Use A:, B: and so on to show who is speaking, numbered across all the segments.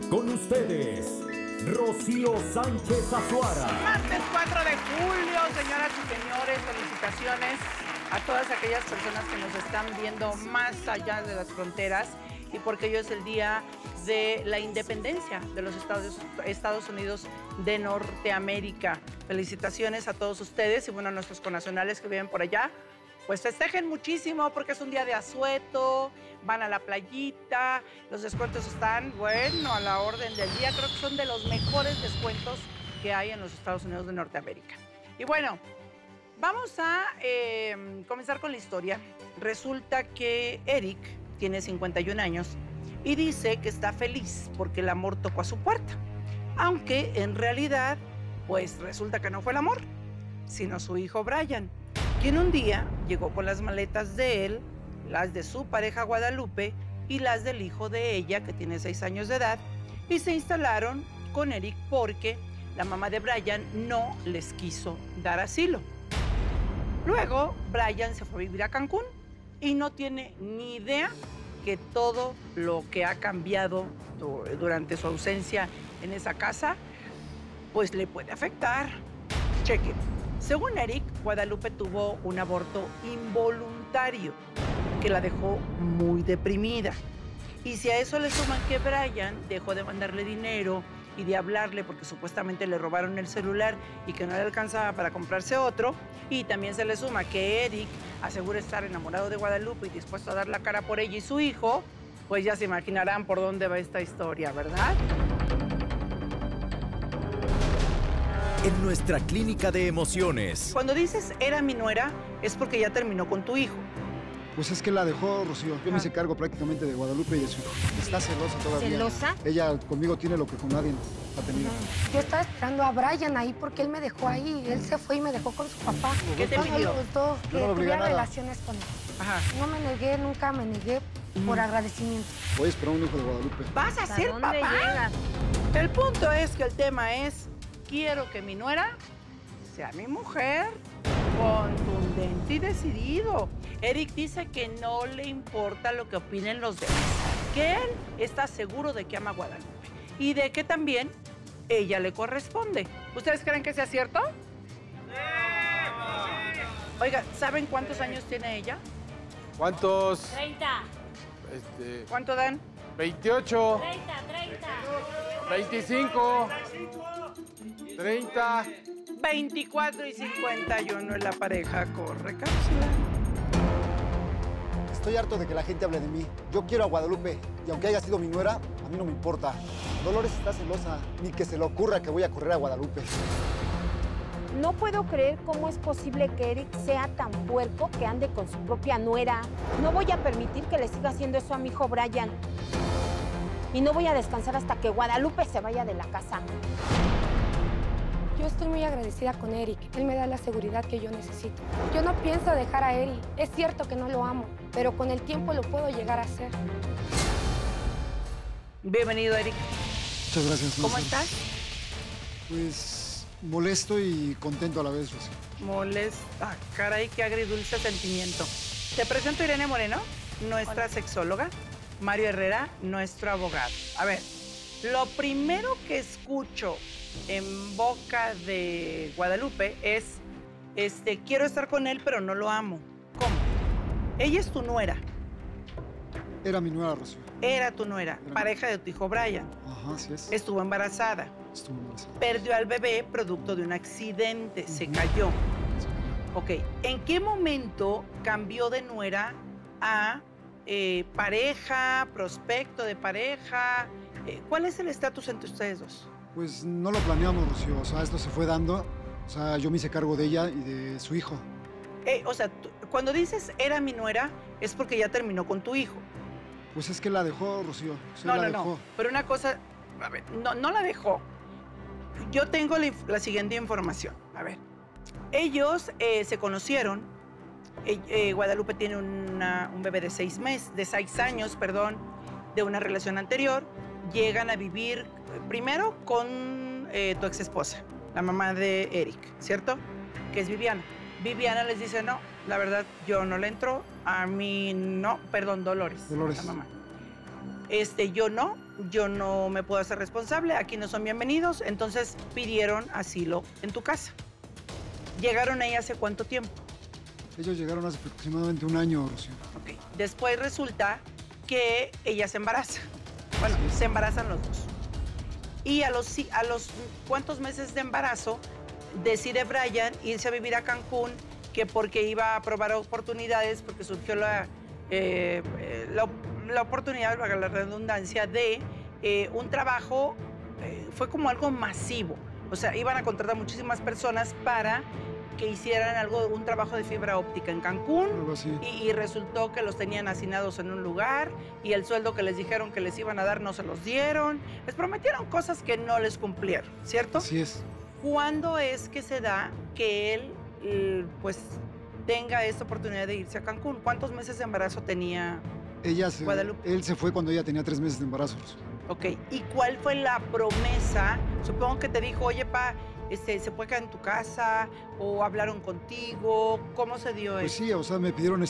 A: Con ustedes, Rocío Sánchez Azuara.
B: Martes 4 de julio, señoras y señores, felicitaciones a todas aquellas personas que nos están viendo más allá de las fronteras y porque hoy es el día de la independencia de los Estados Unidos de Norteamérica. Felicitaciones a todos ustedes y bueno, a nuestros connacionales que viven por allá. Pues festejen muchísimo porque es un día de asueto, van a la playita, los descuentos están, bueno, a la orden del día. Creo que son de los mejores descuentos que hay en los Estados Unidos de Norteamérica. Y bueno, vamos a comenzar con la historia. Resulta que Eric tiene 51 años y dice que está feliz porque el amor tocó a su puerta. Aunque en realidad, pues resulta que no fue el amor, sino su hijo Brian, quien un día llegó con las maletas de él, las de su pareja Guadalupe y las del hijo de ella, que tiene 6 años de edad, y se instalaron con Eric porque la mamá de Brian no les quiso dar asilo. Luego, Brian se fue a vivir a Cancún y no tiene ni idea que todo lo que ha cambiado durante su ausencia en esa casa, pues le puede afectar. Chequen. Según Eric, Guadalupe tuvo un aborto involuntario que la dejó muy deprimida. Y si a eso le suman que Brian dejó de mandarle dinero y de hablarle porque supuestamente le robaron el celular y que no le alcanzaba para comprarse otro, y también se le suma que Eric asegura estar enamorado de Guadalupe y dispuesto a dar la cara por ella y su hijo, pues ya se imaginarán por dónde va esta historia, ¿verdad?
A: En nuestra clínica de emociones.
B: Cuando dices era mi nuera, es porque ya terminó con tu hijo.
C: Pues es que la dejó, Rocío. Yo me hice cargo prácticamente de Guadalupe y de su hijo. Está celosa todavía.
D: ¿Celosa?
C: Ella conmigo tiene lo que con nadie ha tenido.
D: Yo estaba esperando a Brian ahí porque él me dejó ahí. Él se fue y me dejó con su papá.
B: ¿Qué te
D: No
B: pidió?
D: me gustó que
C: Yo no lo obligué a
D: tuviera
C: nada.
D: relaciones con él.
B: Ajá.
D: No me negué, nunca me negué por agradecimiento.
C: Voy a esperar un hijo de Guadalupe.
B: ¿Vas a ser papá?
D: llegas?
B: El punto es que el tema es, quiero que mi nuera sea mi mujer, contundente y decidido. Eric dice que no le importa lo que opinen los demás, que él está seguro de que ama a Guadalupe y de que también ella le corresponde. ¿Ustedes creen que sea cierto? ¡Sí! Oiga, ¿saben cuántos años tiene ella?
E: ¿Cuántos?
F: 30.
B: ¿Cuánto dan?
E: 28,
F: 30.
E: 25, 30.
B: 24 y 51 es la pareja, corre, cápsula.
C: Estoy harto de que la gente hable de mí. Yo quiero a Guadalupe. Y aunque haya sido mi nuera, a mí no me importa. Dolores está celosa. Ni que se le ocurra que voy a correr a Guadalupe.
G: No puedo creer cómo es posible que Eric sea tan puerco que ande con su propia nuera. No voy a permitir que le siga haciendo eso a mi hijo Brian. Y no voy a descansar hasta que Guadalupe se vaya de la casa.
D: Yo estoy muy agradecida con Eric. Él me da la seguridad que yo necesito. Yo no pienso dejar a Eric. Es cierto que no lo amo, pero con el tiempo lo puedo llegar a hacer.
B: Bienvenido, Eric.
C: Muchas gracias.
B: ¿Cómo
C: Rocío.
B: estás?
C: Pues molesto y contento a la vez, Rocío.
B: Molesta. Caray, qué agridulce sentimiento. Te presento a Irene Moreno, nuestra sexóloga. Mario Herrera, nuestro abogado. A ver, lo primero que escucho en boca de Guadalupe es, quiero estar con él, pero no lo amo. ¿Cómo? Ella es tu nuera.
C: Era mi nuera, Rocío.
B: Era tu nuera,
C: Era.
B: pareja de tu hijo Brian.
C: Ajá, así es.
B: Estuvo embarazada.
C: Estuvo embarazada.
B: Perdió al bebé producto de un accidente, se cayó. Ok, ¿en qué momento cambió de nuera a pareja, prospecto de pareja? ¿Cuál es el estatus entre ustedes dos?
C: Pues no lo planeamos, Rocío. O sea, esto se fue dando. O sea, yo me hice cargo de ella y de su hijo.
B: O sea, cuando dices era mi nuera, es porque ya terminó con tu hijo.
C: Pues es que la dejó, Rocío. O sea,
B: No,
C: la
B: no,
C: dejó.
B: no. Pero una cosa, a ver, no la dejó. Yo tengo la siguiente información. A ver, ellos se conocieron. Guadalupe tiene un bebé de 6 años, de una relación anterior. Llegan a vivir primero con tu ex esposa, la mamá de Eric, ¿cierto? Que es Viviana. Viviana les dice, no, la verdad, yo no le entro, a mí no, perdón, Dolores.
C: Dolores.
B: La mamá. yo no me puedo hacer responsable, aquí no son bienvenidos, entonces pidieron asilo en tu casa. ¿Llegaron ahí hace cuánto tiempo?
C: Ellos llegaron hace aproximadamente un año, Rocío.
B: Ok. Después resulta que ella se embaraza. Bueno, se embarazan los dos. Y a los cuántos meses de embarazo decide Brian irse a vivir a Cancún, que porque iba a probar oportunidades, porque surgió la oportunidad, valga la redundancia, de un trabajo, fue como algo masivo. O sea, iban a contratar muchísimas personas para que hicieran un trabajo de fibra óptica en Cancún.
C: Algo así.
B: Y resultó que los tenían hacinados en un lugar y el sueldo que les dijeron que les iban a dar no se los dieron. Les prometieron cosas que no les cumplieron, ¿cierto?
C: Así es.
B: ¿Cuándo es que se da que él, pues, tenga esta oportunidad de irse a Cancún? ¿Cuántos meses de embarazo tenía Guadalupe?
C: Él se fue cuando ella tenía 3 meses de embarazo.
B: Ok, ¿y cuál fue la promesa? Supongo que te dijo, oye, ¿se puede quedar en tu casa? ¿O hablaron contigo? ¿Cómo se dio
C: Pues
B: eso?
C: sí, o sea, me pidieron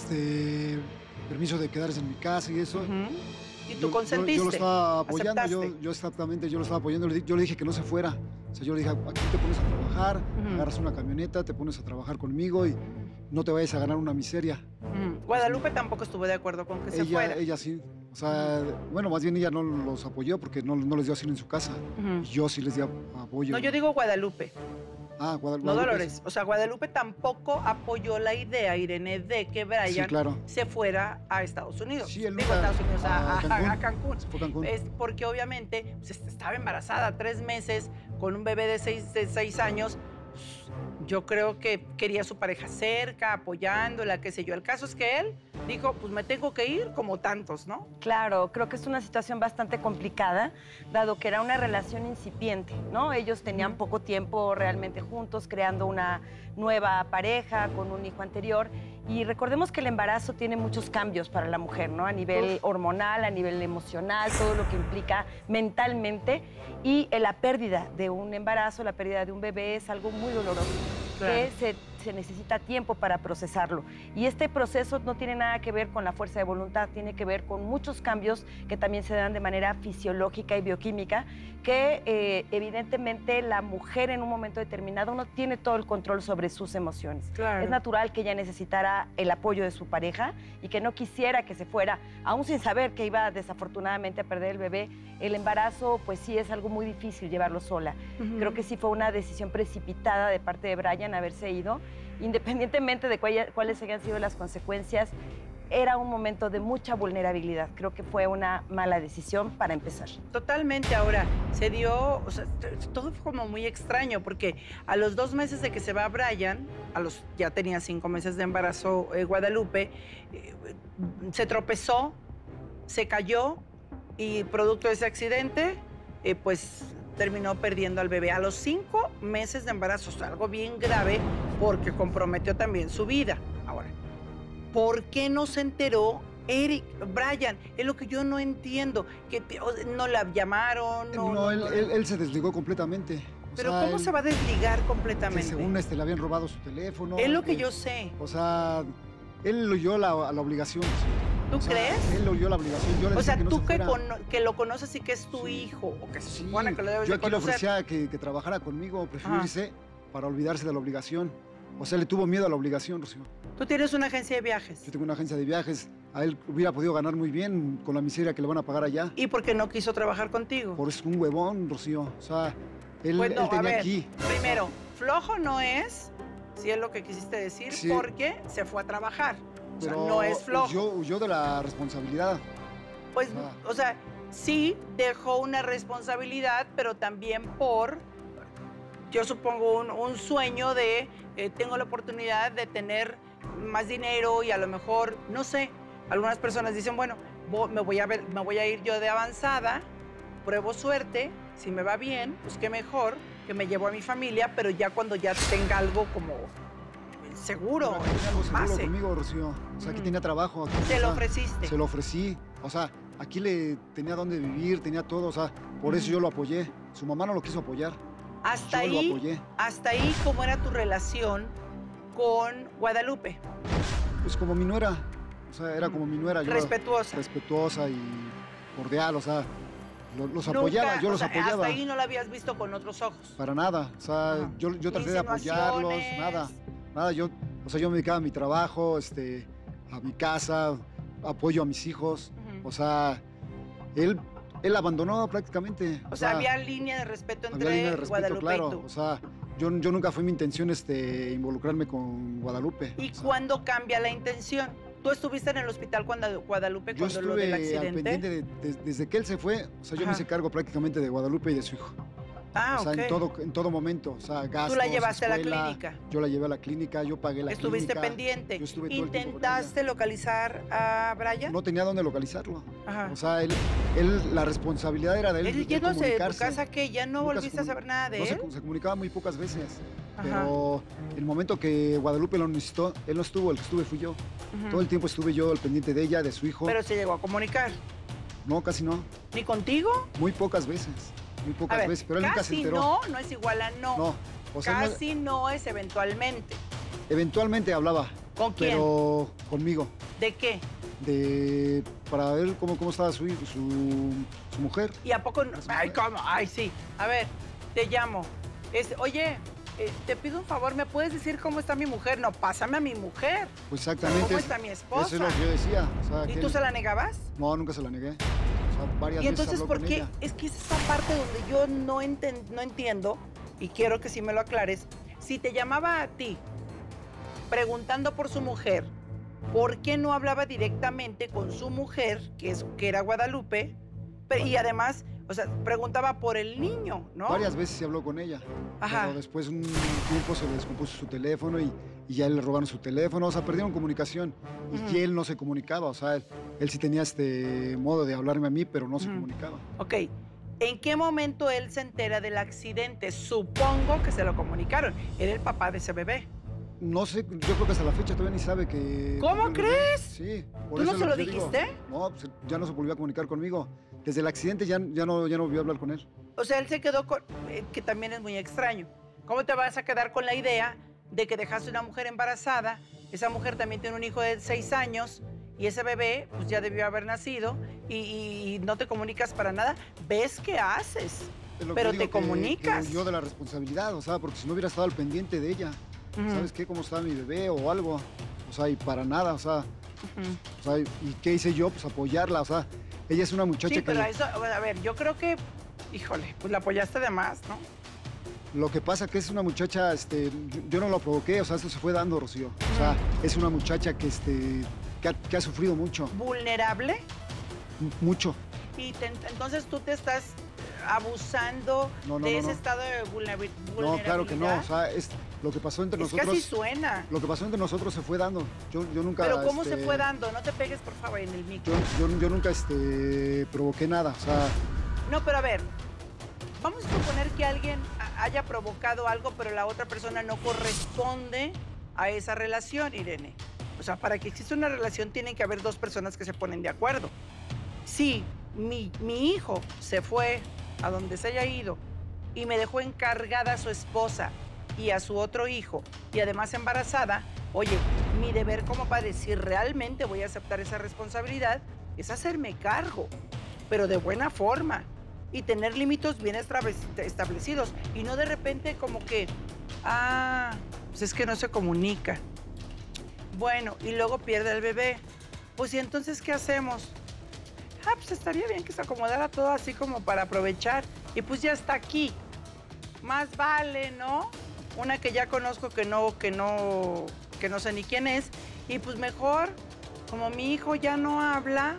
C: permiso de quedarse en mi casa y eso.
B: ¿Y tú consentiste?
C: Yo lo estaba apoyando,
B: ¿Aceptaste?
C: yo exactamente, yo lo estaba apoyando. Yo le dije que no se fuera. O sea, yo le dije, aquí te pones a trabajar, agarras una camioneta, te pones a trabajar conmigo y no te vayas a ganar una miseria.
B: Guadalupe tampoco estuvo de acuerdo con que se fuera.
C: Ella sí. O sea, bueno, más bien ella no los apoyó porque no les dio asilo en su casa. Y yo sí les di apoyo.
B: No, yo digo Guadalupe.
C: Ah, Guadalupe.
B: No Dolores. O sea, Guadalupe tampoco apoyó la idea, Irene, de que Brian se fuera a Estados Unidos.
C: Sí, él
B: Digo, a Estados Unidos,
C: a
B: a Cancún.
C: Se fue a Cancún.
B: Es porque obviamente pues, estaba embarazada 3 meses con un bebé de 6 años. Yo creo que quería a su pareja cerca, apoyándola, qué sé yo. El caso es que él dijo, pues me tengo que ir como tantos, ¿no?
F: Claro, creo que es una situación bastante complicada, dado que era una relación incipiente, ¿no? Ellos tenían poco tiempo realmente juntos, creando una nueva pareja con un hijo anterior. Y recordemos que el embarazo tiene muchos cambios para la mujer, ¿no? A nivel hormonal, a nivel emocional, todo lo que implica mentalmente. Y la pérdida de un embarazo, la pérdida de un bebé es algo muy doloroso. Claro. Que se necesita tiempo para procesarlo. Y este proceso no tiene nada que ver con la fuerza de voluntad, tiene que ver con muchos cambios que también se dan de manera fisiológica y bioquímica, que evidentemente la mujer en un momento determinado no tiene todo el control sobre sus emociones. Claro. Es natural que ella necesitara el apoyo de su pareja y que no quisiera que se fuera, aún sin saber que iba desafortunadamente a perder el bebé. El embarazo, pues sí, es algo muy difícil llevarlo sola. Creo que sí fue una decisión precipitada de parte de Brian haberse ido, independientemente de cuáles hayan sido las consecuencias. Era un momento de mucha vulnerabilidad. Creo que fue una mala decisión para empezar.
B: Totalmente. Ahora, se dio, o sea, todo fue como muy extraño, porque a los 2 meses de que se va Brian, ya tenía 5 meses de embarazo Guadalupe, se tropezó, se cayó y producto de ese accidente, pues terminó perdiendo al bebé. A los 5 meses de embarazo, algo bien grave, porque comprometió también su vida. Ahora, ¿por qué no se enteró Brian? Es lo que yo no entiendo. Que no la llamaron.
C: No, él se desligó completamente.
B: Pero ¿cómo se va a desligar completamente?
C: Que según le habían robado su teléfono.
B: Es lo que yo sé.
C: O sea, él oyó la obligación.
B: ¿Tú crees?
C: Él oyó la obligación. Yo le decía que no
B: tú
C: se fuera.
B: que lo conoces y que es tu hijo, o que se supone que lo debes
C: yo
B: de
C: aquí le
B: conocer.
C: ofrecía que trabajara conmigo, prefirió irse para olvidarse de la obligación. O sea, le tuvo miedo a la obligación, Rocío.
B: Tú tienes una agencia de viajes.
C: Yo tengo una agencia de viajes. A él hubiera podido ganar muy bien con la miseria que le van a pagar allá.
B: ¿Y por qué no quiso trabajar contigo?
C: Por eso es un huevón, Rocío. O sea, él tenía aquí.
B: Primero, flojo no es, si es lo que quisiste decir, porque se fue a trabajar.
C: Pero
B: o sea, no es flojo.
C: Huyó de la responsabilidad.
B: Pues, o sea, sí dejó una responsabilidad, pero también yo supongo, un sueño de tengo la oportunidad de tener más dinero y a lo mejor, no sé, algunas personas dicen, bueno, me voy a ir yo de avanzada, pruebo suerte, si me va bien, pues qué mejor, que me llevo a mi familia, pero ya cuando ya tenga algo como seguro.
C: Seguro conmigo, Rocío. O sea, aquí tenía trabajo. Aquí,
B: ¿Te lo ofreciste?
C: Se lo ofrecí. O sea, aquí tenía dónde vivir, tenía todo. O sea, por eso yo lo apoyé. Su mamá no lo quiso apoyar.
B: Hasta
C: yo lo apoyé.
B: Hasta ahí, ¿cómo era tu relación con Guadalupe?
C: Pues como mi nuera. O sea, era como mi nuera.
B: Respetuosa.
C: Respetuosa y cordial, o sea, los
B: Nunca,
C: apoyaba, yo
B: o
C: los
B: sea,
C: apoyaba.
B: Hasta ahí no la habías visto con otros ojos.
C: Para nada, o sea,
B: Ajá.
C: yo traté de apoyarlos,
B: Insinuaciones.
C: nada, yo me dedicaba a mi trabajo, a mi casa, apoyo a mis hijos,
B: Ujú.
C: o sea, él abandonó prácticamente.
B: O sea, había línea de respeto
C: había
B: entre
C: línea de respeto,
B: Guadalupe
C: claro,
B: y tú.
C: o sea, yo nunca fue mi intención involucrarme con Guadalupe.
B: ¿Y
C: o sea,
B: cuándo cambia la intención? ¿Tú estuviste en el hospital cuando Guadalupe,
C: yo
B: cuando lo del
C: estuve al
B: accidente?
C: pendiente desde que él se fue, o sea, yo me
B: Ajá.
C: hice cargo prácticamente de Guadalupe y de su hijo.
B: Ah,
C: O sea,
B: ok.
C: en todo momento, o sea, gastos,
B: Tú la llevaste a la
C: escuela,
B: clínica.
C: Yo la llevé a la clínica, yo pagué la
B: Estuviste
C: clínica.
B: pendiente.
C: Yo estuve todo el tiempo con
B: ¿Intentaste localizar a Brian?
C: No tenía dónde localizarlo.
B: Ajá.
C: O sea, la responsabilidad era de él.
B: Él
C: de
B: yéndose de tu
C: comunicarse.
B: casa, ¿qué? ¿Ya no
C: Nunca
B: volviste a saber nada de
C: no
B: él?
C: se comunicaba muy pocas veces.
B: Ajá.
C: Pero el momento que Guadalupe lo necesitó, él no estuvo, el que estuve fui yo.
B: Ujú.
C: Todo el tiempo estuve yo al pendiente de ella, de su hijo.
B: Pero se llegó a comunicar.
C: No, casi no.
B: ¿Ni contigo?
C: Muy pocas veces. Muy
B: A
C: pocas
B: ver,
C: veces. Pero él nunca se
B: casi
C: enteró.
B: no es igual a no.
C: No. O sea, él
B: Casi no es eventualmente.
C: eventualmente hablaba.
B: ¿Con quién?
C: Pero conmigo.
B: ¿De qué?
C: Para ver cómo estaba su mujer.
B: ¿Y a poco no?
C: Las
B: Ay,
C: mujeres.
B: ¿cómo? Ay, sí. A ver, te llamo. Oye, te pido un favor, ¿me puedes decir cómo está mi mujer? No, pásame a mi mujer.
C: Pues exactamente.
B: ¿Cómo está mi esposa?
C: Eso es lo que yo decía. O sea,
B: ¿Y
C: que
B: tú
C: él-
B: se la negabas?
C: No, nunca se la negué. O sea, varias
B: Y
C: veces
B: entonces,
C: habló
B: ¿por
C: con
B: qué?
C: ella.
B: Es que es esa parte donde yo no entiendo, y quiero que sí me lo aclares. Si te llamaba a ti preguntando por su mujer, ¿por qué no hablaba directamente con su mujer, que era Guadalupe? Y además, o sea, preguntaba por el niño, ¿no?
C: Varias veces se habló con ella.
B: Ajá.
C: Pero después un tiempo se le descompuso su teléfono y ya le robaron su teléfono. O sea, perdieron comunicación.
B: Ujú.
C: Y él no se comunicaba. O sea, él sí tenía modo de hablarme a mí, pero no se
B: Ujú.
C: comunicaba.
B: Ok. ¿En qué momento él se entera del accidente? Supongo que se lo comunicaron. Era el papá de ese bebé.
C: No sé, yo creo que hasta la fecha todavía ni sabe que...
B: ¿Cómo
C: perdió el bebé.
B: crees?
C: Sí. por
B: ¿Tú no
C: eso es
B: se lo
C: que yo digo.
B: dijiste?
C: No, pues, ya no se volvió a comunicar conmigo. Desde el accidente ya no volvió a hablar con él.
B: O sea, él se quedó con... que también es muy extraño. ¿Cómo te vas a quedar con la idea de que dejaste una mujer embarazada? Esa mujer también tiene un hijo de 6 años y ese bebé pues ya debió haber nacido y no te comunicas para nada. ¿Ves qué haces?
C: Es lo que
B: Pero
C: digo,
B: te
C: que
B: comunicas.
C: huyó de la responsabilidad, o sea, porque si no hubiera estado al pendiente de ella,
B: Ujú,
C: ¿sabes qué? ¿Cómo estaba mi bebé o algo? O sea, y para nada, o sea,
B: ujú.
C: ¿y qué hice yo? Pues apoyarla, o sea, ella es una muchacha
B: Sí,
C: que
B: pero eso, a ver, yo creo que, híjole, pues la apoyaste de más, ¿no?
C: lo que pasa que es una muchacha, yo no lo provoqué, o sea, esto se fue dando, Rocío. O sea, es una muchacha que ha sufrido mucho,
B: Vulnerable.
C: mucho.
B: Y entonces tú te estás abusando
C: No, no,
B: de
C: no,
B: ese
C: no.
B: estado de vulnerabilidad.
C: No, claro que no, o sea, lo que pasó entre
B: Es que
C: nosotros...
B: así suena.
C: Lo que pasó entre nosotros se fue dando. Yo nunca...
B: Pero ¿cómo se fue dando? No te pegues, por favor, en el micro.
C: Yo nunca provoqué nada, o sea...
B: No, pero a ver, vamos a suponer que alguien haya provocado algo, pero la otra persona no corresponde a esa relación, Irene. O sea, para que exista una relación tienen que haber dos personas que se ponen de acuerdo. Si mi hijo se fue a donde se haya ido y me dejó encargada a su esposa y a su otro hijo y además embarazada, oye, mi deber como padre, si realmente voy a aceptar esa responsabilidad, es hacerme cargo, pero de buena forma y tener límites bien establecidos y no de repente como que, pues es que no se comunica. Bueno, y luego pierde el bebé. Pues, ¿y entonces qué hacemos? Pues estaría bien que se acomodara todo así como para aprovechar. Y pues ya está aquí. Más vale, ¿no? Una que ya conozco que no sé ni quién es. Y pues mejor, como mi hijo ya no habla,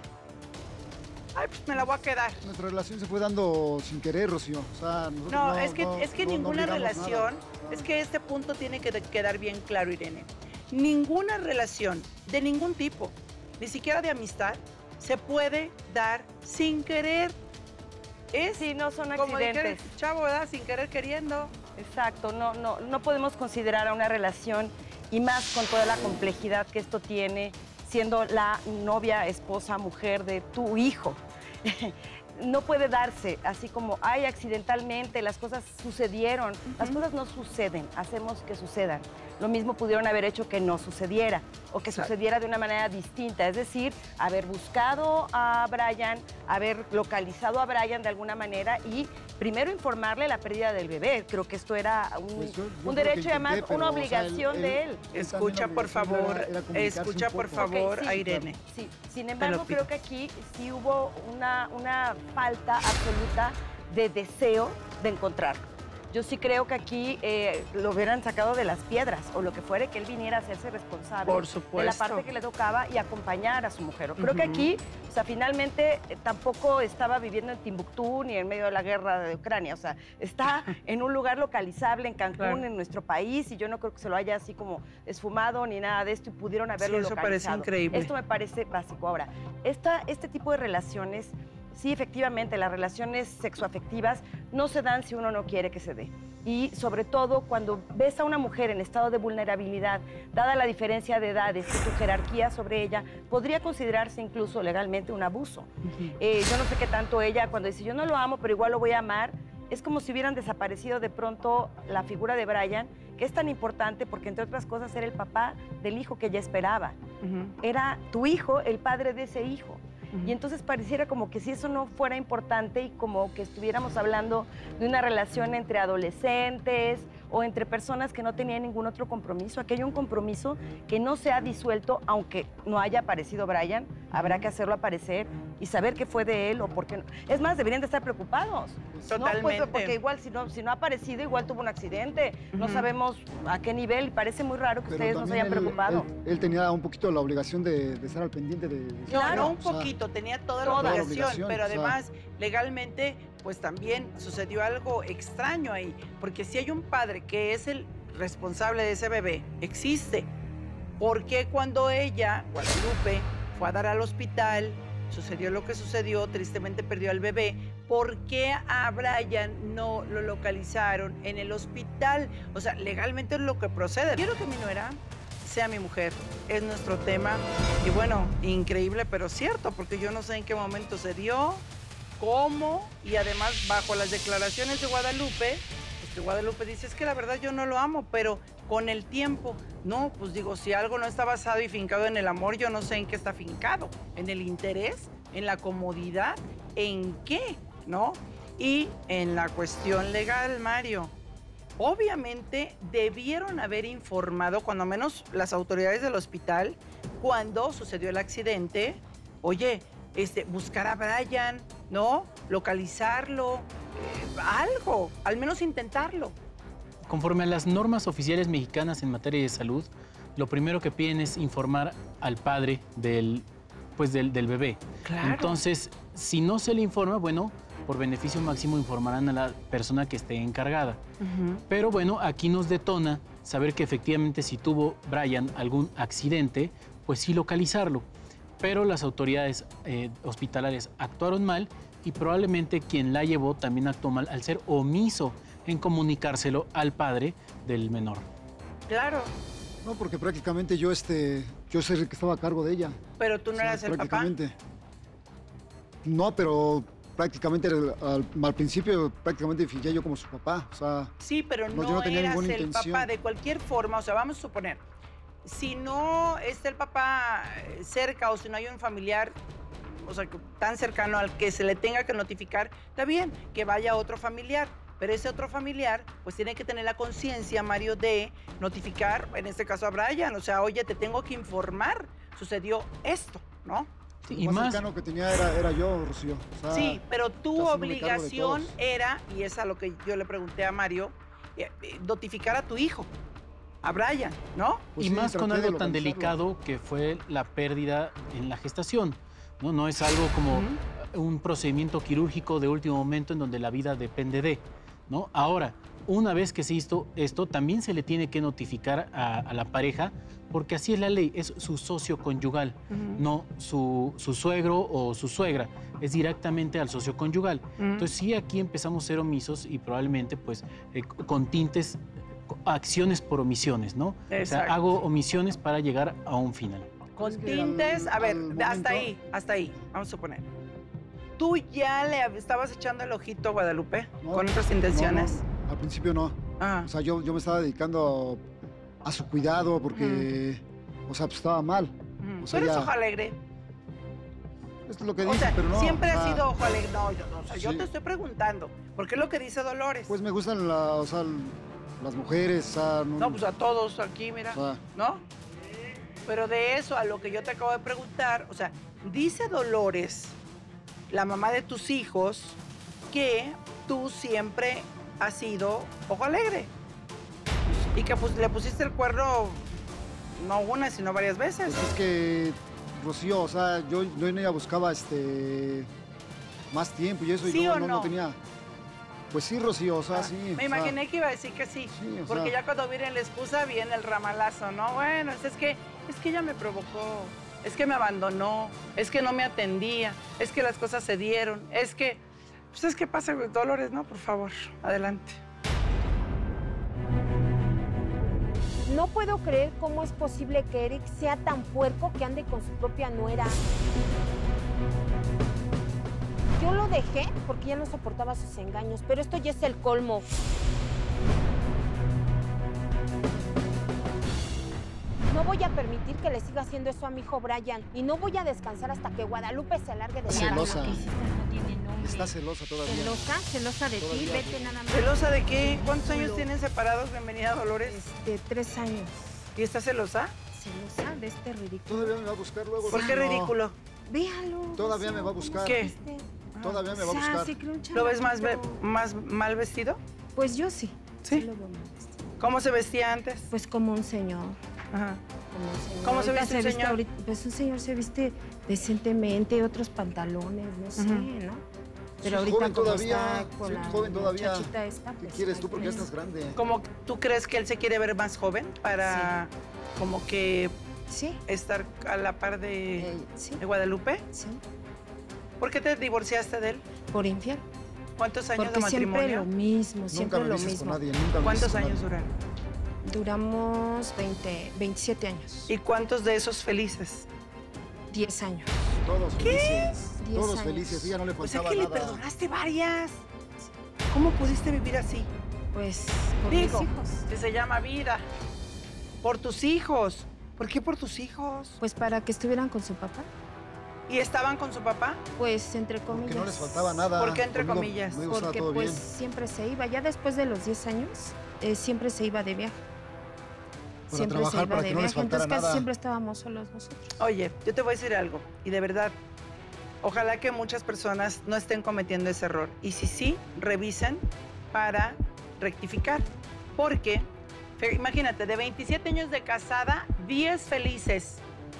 B: pues me la voy a quedar.
C: Nuestra relación se fue dando sin querer, Rocío. O sea, nosotros
B: No, es que
C: no
B: ninguna
C: obligamos
B: relación,
C: nada.
B: es que este punto tiene que quedar bien claro, Irene. Ninguna relación de ningún tipo, ni siquiera de amistad, se puede dar sin querer. Es
F: Sí, no son
B: como dijera el
F: accidentes.
B: chavo, ¿verdad? Sin querer queriendo.
F: Exacto, no podemos considerar a una relación, y más con toda la complejidad que esto tiene, siendo la novia, esposa, mujer de tu hijo. no puede darse así como, ay, accidentalmente, las cosas sucedieron. Las cosas no suceden, hacemos que sucedan. Lo mismo pudieron haber hecho que no sucediera o que sucediera de una manera distinta. Es decir, haber buscado a Brian, haber localizado a Brian de alguna manera y primero informarle la pérdida del bebé. Creo que esto era un derecho y además una obligación de él.
B: Escucha, por favor, a Irene.
F: Sí, sin embargo, creo que aquí sí hubo una falta absoluta de deseo de encontrarlo. Yo sí creo que aquí lo hubieran sacado de las piedras o lo que fuere, que él viniera a hacerse responsable de la parte que le tocaba y acompañar a su mujer. Creo que aquí, o sea, finalmente tampoco estaba viviendo en Timbuktu ni en medio de la guerra de Ucrania. O sea, está en un lugar localizable en Cancún, en nuestro país, y yo no creo que se lo haya así como esfumado ni nada de esto y pudieron haberlo localizado.
B: Eso parece increíble.
F: Esto me parece básico. Ahora, este tipo de relaciones... Sí, efectivamente, las relaciones sexoafectivas no se dan si uno no quiere que se dé. Y sobre todo cuando ves a una mujer en estado de vulnerabilidad, dada la diferencia de edades y su jerarquía sobre ella, podría considerarse incluso legalmente un abuso. Yo no sé qué tanto ella, cuando dice yo no lo amo, pero igual lo voy a amar, es como si hubieran desaparecido de pronto la figura de Brian, que es tan importante porque, entre otras cosas, era el papá del hijo que ella esperaba. Era tu hijo, el padre de ese hijo. Y entonces pareciera como que si eso no fuera importante y como que estuviéramos hablando de una relación entre adolescentes o entre personas que no tenían ningún otro compromiso. Aquí hay un compromiso que no se ha disuelto, aunque no haya aparecido Brian, habrá que hacerlo aparecer y saber qué fue de él o por qué no. Es más, deberían de estar preocupados.
B: Totalmente.
F: No, pues, porque igual si no ha aparecido, igual tuvo un accidente. No sabemos a qué nivel y parece muy raro que ustedes no se hayan preocupado.
C: Él tenía un poquito la obligación de estar al pendiente de
B: No, un poquito, tenía toda la obligación, pero además, legalmente, pues también sucedió algo extraño ahí, porque si hay un padre que es el responsable de ese bebé, existe. ¿Por qué cuando ella, Guadalupe, fue a dar al hospital, sucedió lo que sucedió, tristemente perdió al bebé? ¿Por qué a Brian no lo localizaron en el hospital? O sea, legalmente es lo que procede. Quiero que mi nuera sea mi mujer, es nuestro tema. Y bueno, increíble, pero cierto, porque yo no sé en qué momento se dio, cómo, y además bajo las declaraciones de Guadalupe, pues que Guadalupe dice, es que la verdad yo no lo amo, pero con el tiempo, no, pues digo, si algo no está basado y fincado en el amor, yo no sé en qué está fincado, en el interés, en la comodidad, en qué, ¿no? Y en la cuestión legal, Mario. Obviamente debieron haber informado, cuando menos las autoridades del hospital, cuando sucedió el accidente, oye, buscar a Brian, ¿no? Localizarlo, algo, al menos intentarlo.
H: Conforme a las normas oficiales mexicanas en materia de salud, lo primero que piden es informar al padre del bebé.
B: Claro.
H: Entonces, si no se le informa, bueno, por beneficio máximo informarán a la persona que esté encargada. Pero bueno, aquí nos detona saber que efectivamente si tuvo Brian algún accidente, pues sí localizarlo. Pero las autoridades hospitalarias actuaron mal y probablemente quien la llevó también actuó mal al ser omiso en comunicárselo al padre del menor.
B: Claro.
C: No, porque prácticamente yo soy el que estaba a cargo de ella.
B: Pero tú no eras el papá.
C: No, pero prácticamente al principio prácticamente fingía yo como su papá. O sea,
B: sí, pero no
C: yo no tenía
B: eras
C: ninguna
B: el
C: intención.
B: papá de cualquier forma. O sea, vamos a suponer, si no está el papá cerca o si no hay un familiar, o sea, tan cercano al que se le tenga que notificar, está bien que vaya otro familiar. Pero ese otro familiar, pues tiene que tener la conciencia, Mario, de notificar, en este caso a Brian. O sea, oye, te tengo que informar, sucedió esto, ¿no?
H: Sí,
C: y más cercano que tenía era yo, Rocío. O sea,
B: sí, pero tu obligación era, y es a lo que yo le pregunté a Mario, notificar a tu hijo, a Brian, ¿no?
H: Pues y sí, más con algo tan delicado que fue la pérdida en la gestación, ¿no? No es algo como un procedimiento quirúrgico de último momento en donde la vida depende de, ¿no? Ahora, una vez que se hizo esto, también se le tiene que notificar a la pareja, porque así es la ley, es su socio conyugal, no su suegro o su suegra, es directamente al socio conyugal. Entonces sí, aquí empezamos a ser omisos y probablemente pues con tintes, acciones por omisiones, ¿no? Exacto. O sea, hago omisiones para llegar a un final.
B: Con tintes, a ver, hasta ahí, vamos a suponer. ¿Tú ya le estabas echando el ojito a Guadalupe
C: No,
B: con otras intenciones?
C: No. Al principio no.
B: Ah.
C: O sea, yo me estaba dedicando a su cuidado porque, o sea, pues estaba mal.
B: Ujú.
C: O sea,
B: Tú eres
C: ya-
B: ojo alegre.
C: Esto es lo que
B: O
C: dicen,
B: sea,
C: pero no.
B: siempre
C: o sea,
B: has sido ojo alegre. No, yo no. O sea, yo
C: sí.
B: te estoy preguntando. ¿Por qué es lo que dice Dolores?
C: Pues me gustan o sea, las mujeres, o sea,
B: no, pues a todos aquí, mira.
C: O sea,
B: ¿No? Pero de eso a lo que yo te acabo de preguntar, o sea, dice Dolores, la mamá de tus hijos, que tú siempre has sido ojo alegre. Y que pues, le pusiste el cuerno no una, sino varias veces.
C: pues es que, Rocío, o sea, yo en ella buscaba más tiempo y eso,
B: ¿Sí
C: y
B: o
C: no
B: no?
C: tenía. Pues sí, Rocío, o sea,
B: Ah,
C: sí.
B: me
C: o sea,
B: imaginé que iba a decir que sí,
C: Sí, o
B: porque
C: sea.
B: ya cuando viene la excusa viene el ramalazo, ¿no? Bueno, es que ella me provocó, es que me abandonó, es que no me atendía, es que las cosas se dieron, es que pasa, Dolores, ¿no? Por favor, adelante.
G: No puedo creer cómo es posible que Eric sea tan puerco que ande con su propia nuera. Yo lo dejé porque ya no soportaba sus engaños, pero esto ya es el colmo. No voy a permitir que le siga haciendo eso a mi hijo Brian y no voy a descansar hasta que Guadalupe se alargue de la
C: Celosa.
G: casa.
I: Lo que hiciste no tiene nombre.
C: Está celosa todavía.
I: Celosa de ti,
C: Todavía.
I: vete nada más.
B: ¿Celosa de qué? ¿Cuántos años tienen separados? Bienvenida, Dolores.
G: 3 años.
B: ¿Y está celosa?
I: Celosa de este ridículo.
C: Todavía me va a buscar luego.
B: ¿Por qué
C: Rocío.
B: ridículo?
I: Véalo.
C: Todavía me va a buscar.
B: ¿Qué?
C: Todavía me va a
I: O sea,
C: buscar.
I: se cree un
B: ¿Lo ves
I: chamaquito.
B: más mal vestido?
I: Pues yo sí.
B: ¿Sí?
I: lo veo mal vestido.
B: ¿Cómo se vestía antes?
I: Pues como un señor.
B: Ajá.
I: Como un señor.
B: ¿Cómo se
I: Ahorita
B: viste un señor?
I: pues un señor se viste decentemente, otros pantalones, no sé,
B: Ujú.
I: ¿no?
C: Soy
I: Pero ahorita
C: joven
I: como
C: todavía,
I: está con
C: soy
I: la
C: joven todavía.
I: muchachita esta,
C: ¿Qué
I: pues,
C: quieres tú?
I: ay,
C: Porque ya
I: pues,
C: estás grande.
B: ¿Cómo tú crees que él se quiere ver más joven para como que
I: Sí.
B: estar a la par de
I: Sí,
B: Guadalupe?
I: sí.
B: ¿Por qué te divorciaste de él?
I: Por infiel.
B: ¿Cuántos años
I: Porque
B: de
I: siempre
B: matrimonio?
I: lo mismo,
C: Nunca
I: siempre
C: me
I: lo
C: dices
I: mismo.
C: con nadie, nunca me
B: ¿Cuántos
C: dices con
B: años
C: nadie.
B: duraron?
I: Duramos 27 años.
B: ¿Y cuántos de esos felices?
I: 10 años.
C: Todos felices.
I: 10
C: Todos
I: años.
C: felices. Ella no le
B: O sea
C: faltaba
B: que le
C: nada.
B: perdonaste varias. ¿Cómo pudiste vivir así?
I: Pues por
B: Digo,
I: mis hijos.
B: que se llama vida. Por tus hijos. ¿Por qué por tus hijos?
I: Pues para que estuvieran con su papá.
B: ¿Y estaban con su papá?
I: Pues entre comillas.
C: Porque no les faltaba nada.
B: ¿Por qué entre
C: Conmigo-
B: comillas?
C: conmigo estaba
I: Porque
C: todo
I: pues
C: bien.
I: siempre se iba. Ya después de los 10 años, siempre se iba de viaje.
C: Para
I: Siempre se
C: trabajar,
I: iba
C: para
I: de
C: que no les
I: viaje. Entonces
C: faltara
I: casi
C: nada.
I: siempre estábamos solos nosotros.
B: Oye, yo te voy a decir algo. Y de verdad, ojalá que muchas personas no estén cometiendo ese error. Y si sí, revisen para rectificar. Porque, imagínate, de 27 años de casada, 10 felices,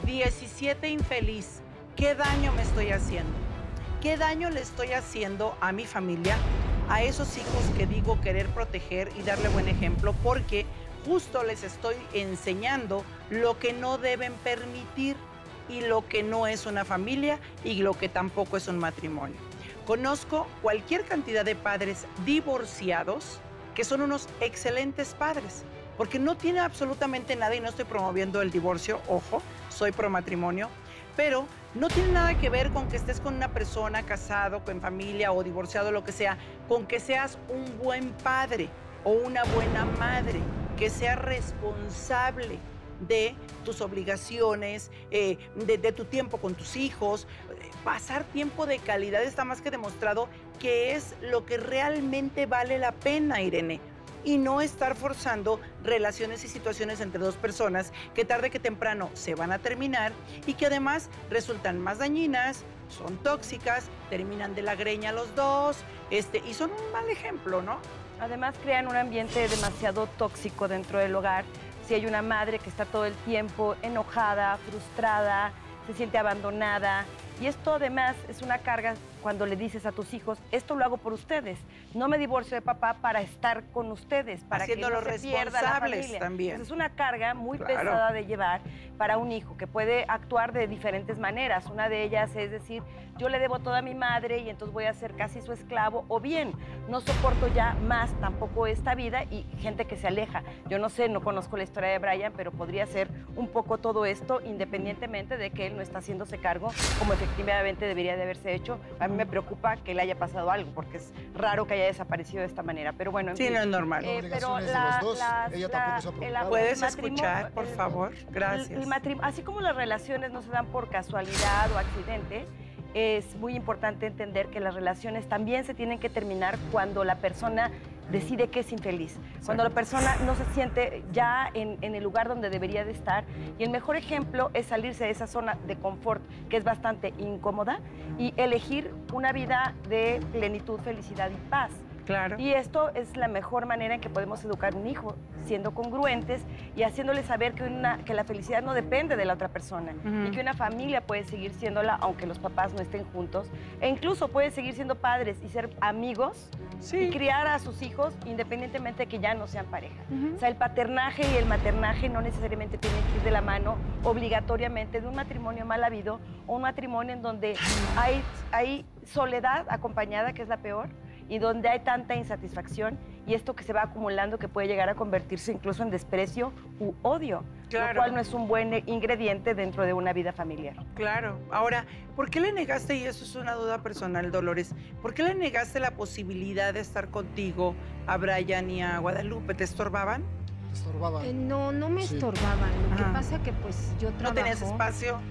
B: 17 infeliz. ¿Qué daño me estoy haciendo? ¿Qué daño le estoy haciendo a mi familia, a esos hijos que digo querer proteger y darle buen ejemplo? Porque justo les estoy enseñando lo que no deben permitir y lo que no es una familia y lo que tampoco es un matrimonio. Conozco cualquier cantidad de padres divorciados que son unos excelentes padres, porque no tiene absolutamente nada, y no estoy promoviendo el divorcio, ojo, soy pro matrimonio, pero no tiene nada que ver con que estés con una persona casado, con familia o divorciado, lo que sea, con que seas un buen padre o una buena madre, que seas responsable de tus obligaciones, de tu tiempo con tus hijos. Pasar tiempo de calidad está más que demostrado que es lo que realmente vale la pena, Irene. Y no estar forzando relaciones y situaciones entre dos personas que tarde que temprano se van a terminar y que además resultan más dañinas, son tóxicas, terminan de la greña los dos, y son un mal ejemplo, ¿no?
F: Además, crean un ambiente demasiado tóxico dentro del hogar. Si hay una madre que está todo el tiempo enojada, frustrada, se siente abandonada. Y esto además es una carga cuando le dices a tus hijos, esto lo hago por ustedes. No me divorcio de papá para estar con ustedes, para que
B: Haciéndolos
F: no se pierda la
B: responsables
F: familia.
B: también.
F: Entonces, es una carga muy
B: Claro.
F: pesada de llevar para un hijo que puede actuar de diferentes maneras. Una de ellas es decir, yo le debo todo a mi madre y entonces voy a ser casi su esclavo, o bien no soporto ya más tampoco esta vida, y gente que se aleja. Yo no sé, no conozco la historia de Brian, pero podría ser un poco todo esto, independientemente de que él no está haciéndose cargo como efectivamente debería de haberse hecho. mí me preocupa que le haya pasado algo, porque es raro que haya desaparecido de esta manera. Pero bueno, en
B: Sí,
F: fin.
B: no es normal.
F: Pero
C: Obligaciones de los dos. Ella tampoco se ha preocupado.
B: ¿Puedes
F: el matrimonio-
B: escuchar, por favor? Gracias.
F: Así como las relaciones no se dan por casualidad o accidente, es muy importante entender que las relaciones también se tienen que terminar cuando la persona decide que es infeliz, cuando la persona no se siente ya en el lugar donde debería de estar. Y el mejor ejemplo es salirse de esa zona de confort, que es bastante incómoda, y elegir una vida de plenitud, felicidad y paz.
B: Claro.
F: Y esto es la mejor manera en que podemos educar a un hijo, siendo congruentes y haciéndole saber que la felicidad no depende de la otra persona y que una familia puede seguir siéndola aunque los papás no estén juntos, e incluso pueden seguir siendo padres y ser amigos y criar a sus hijos independientemente de que ya no sean pareja. O sea, el paternaje y el maternaje no necesariamente tienen que ir de la mano obligatoriamente de un matrimonio mal habido o un matrimonio en donde hay soledad acompañada, que es la peor, y donde hay tanta insatisfacción y esto que se va acumulando que puede llegar a convertirse incluso en desprecio u odio,
B: Claro.
F: lo cual no es un buen ingrediente dentro de una vida familiar.
B: Claro. Ahora, ¿por qué le negaste, y eso es una duda personal, Dolores, por qué le negaste la posibilidad de estar contigo a Brian y a Guadalupe? ¿Te estorbaban?
C: Estorbaban.
I: No, no me
C: Sí.
I: estorbaban. Lo que
B: Ajá.
I: pasa que pues yo trabajo.
B: ¿No tenías espacio?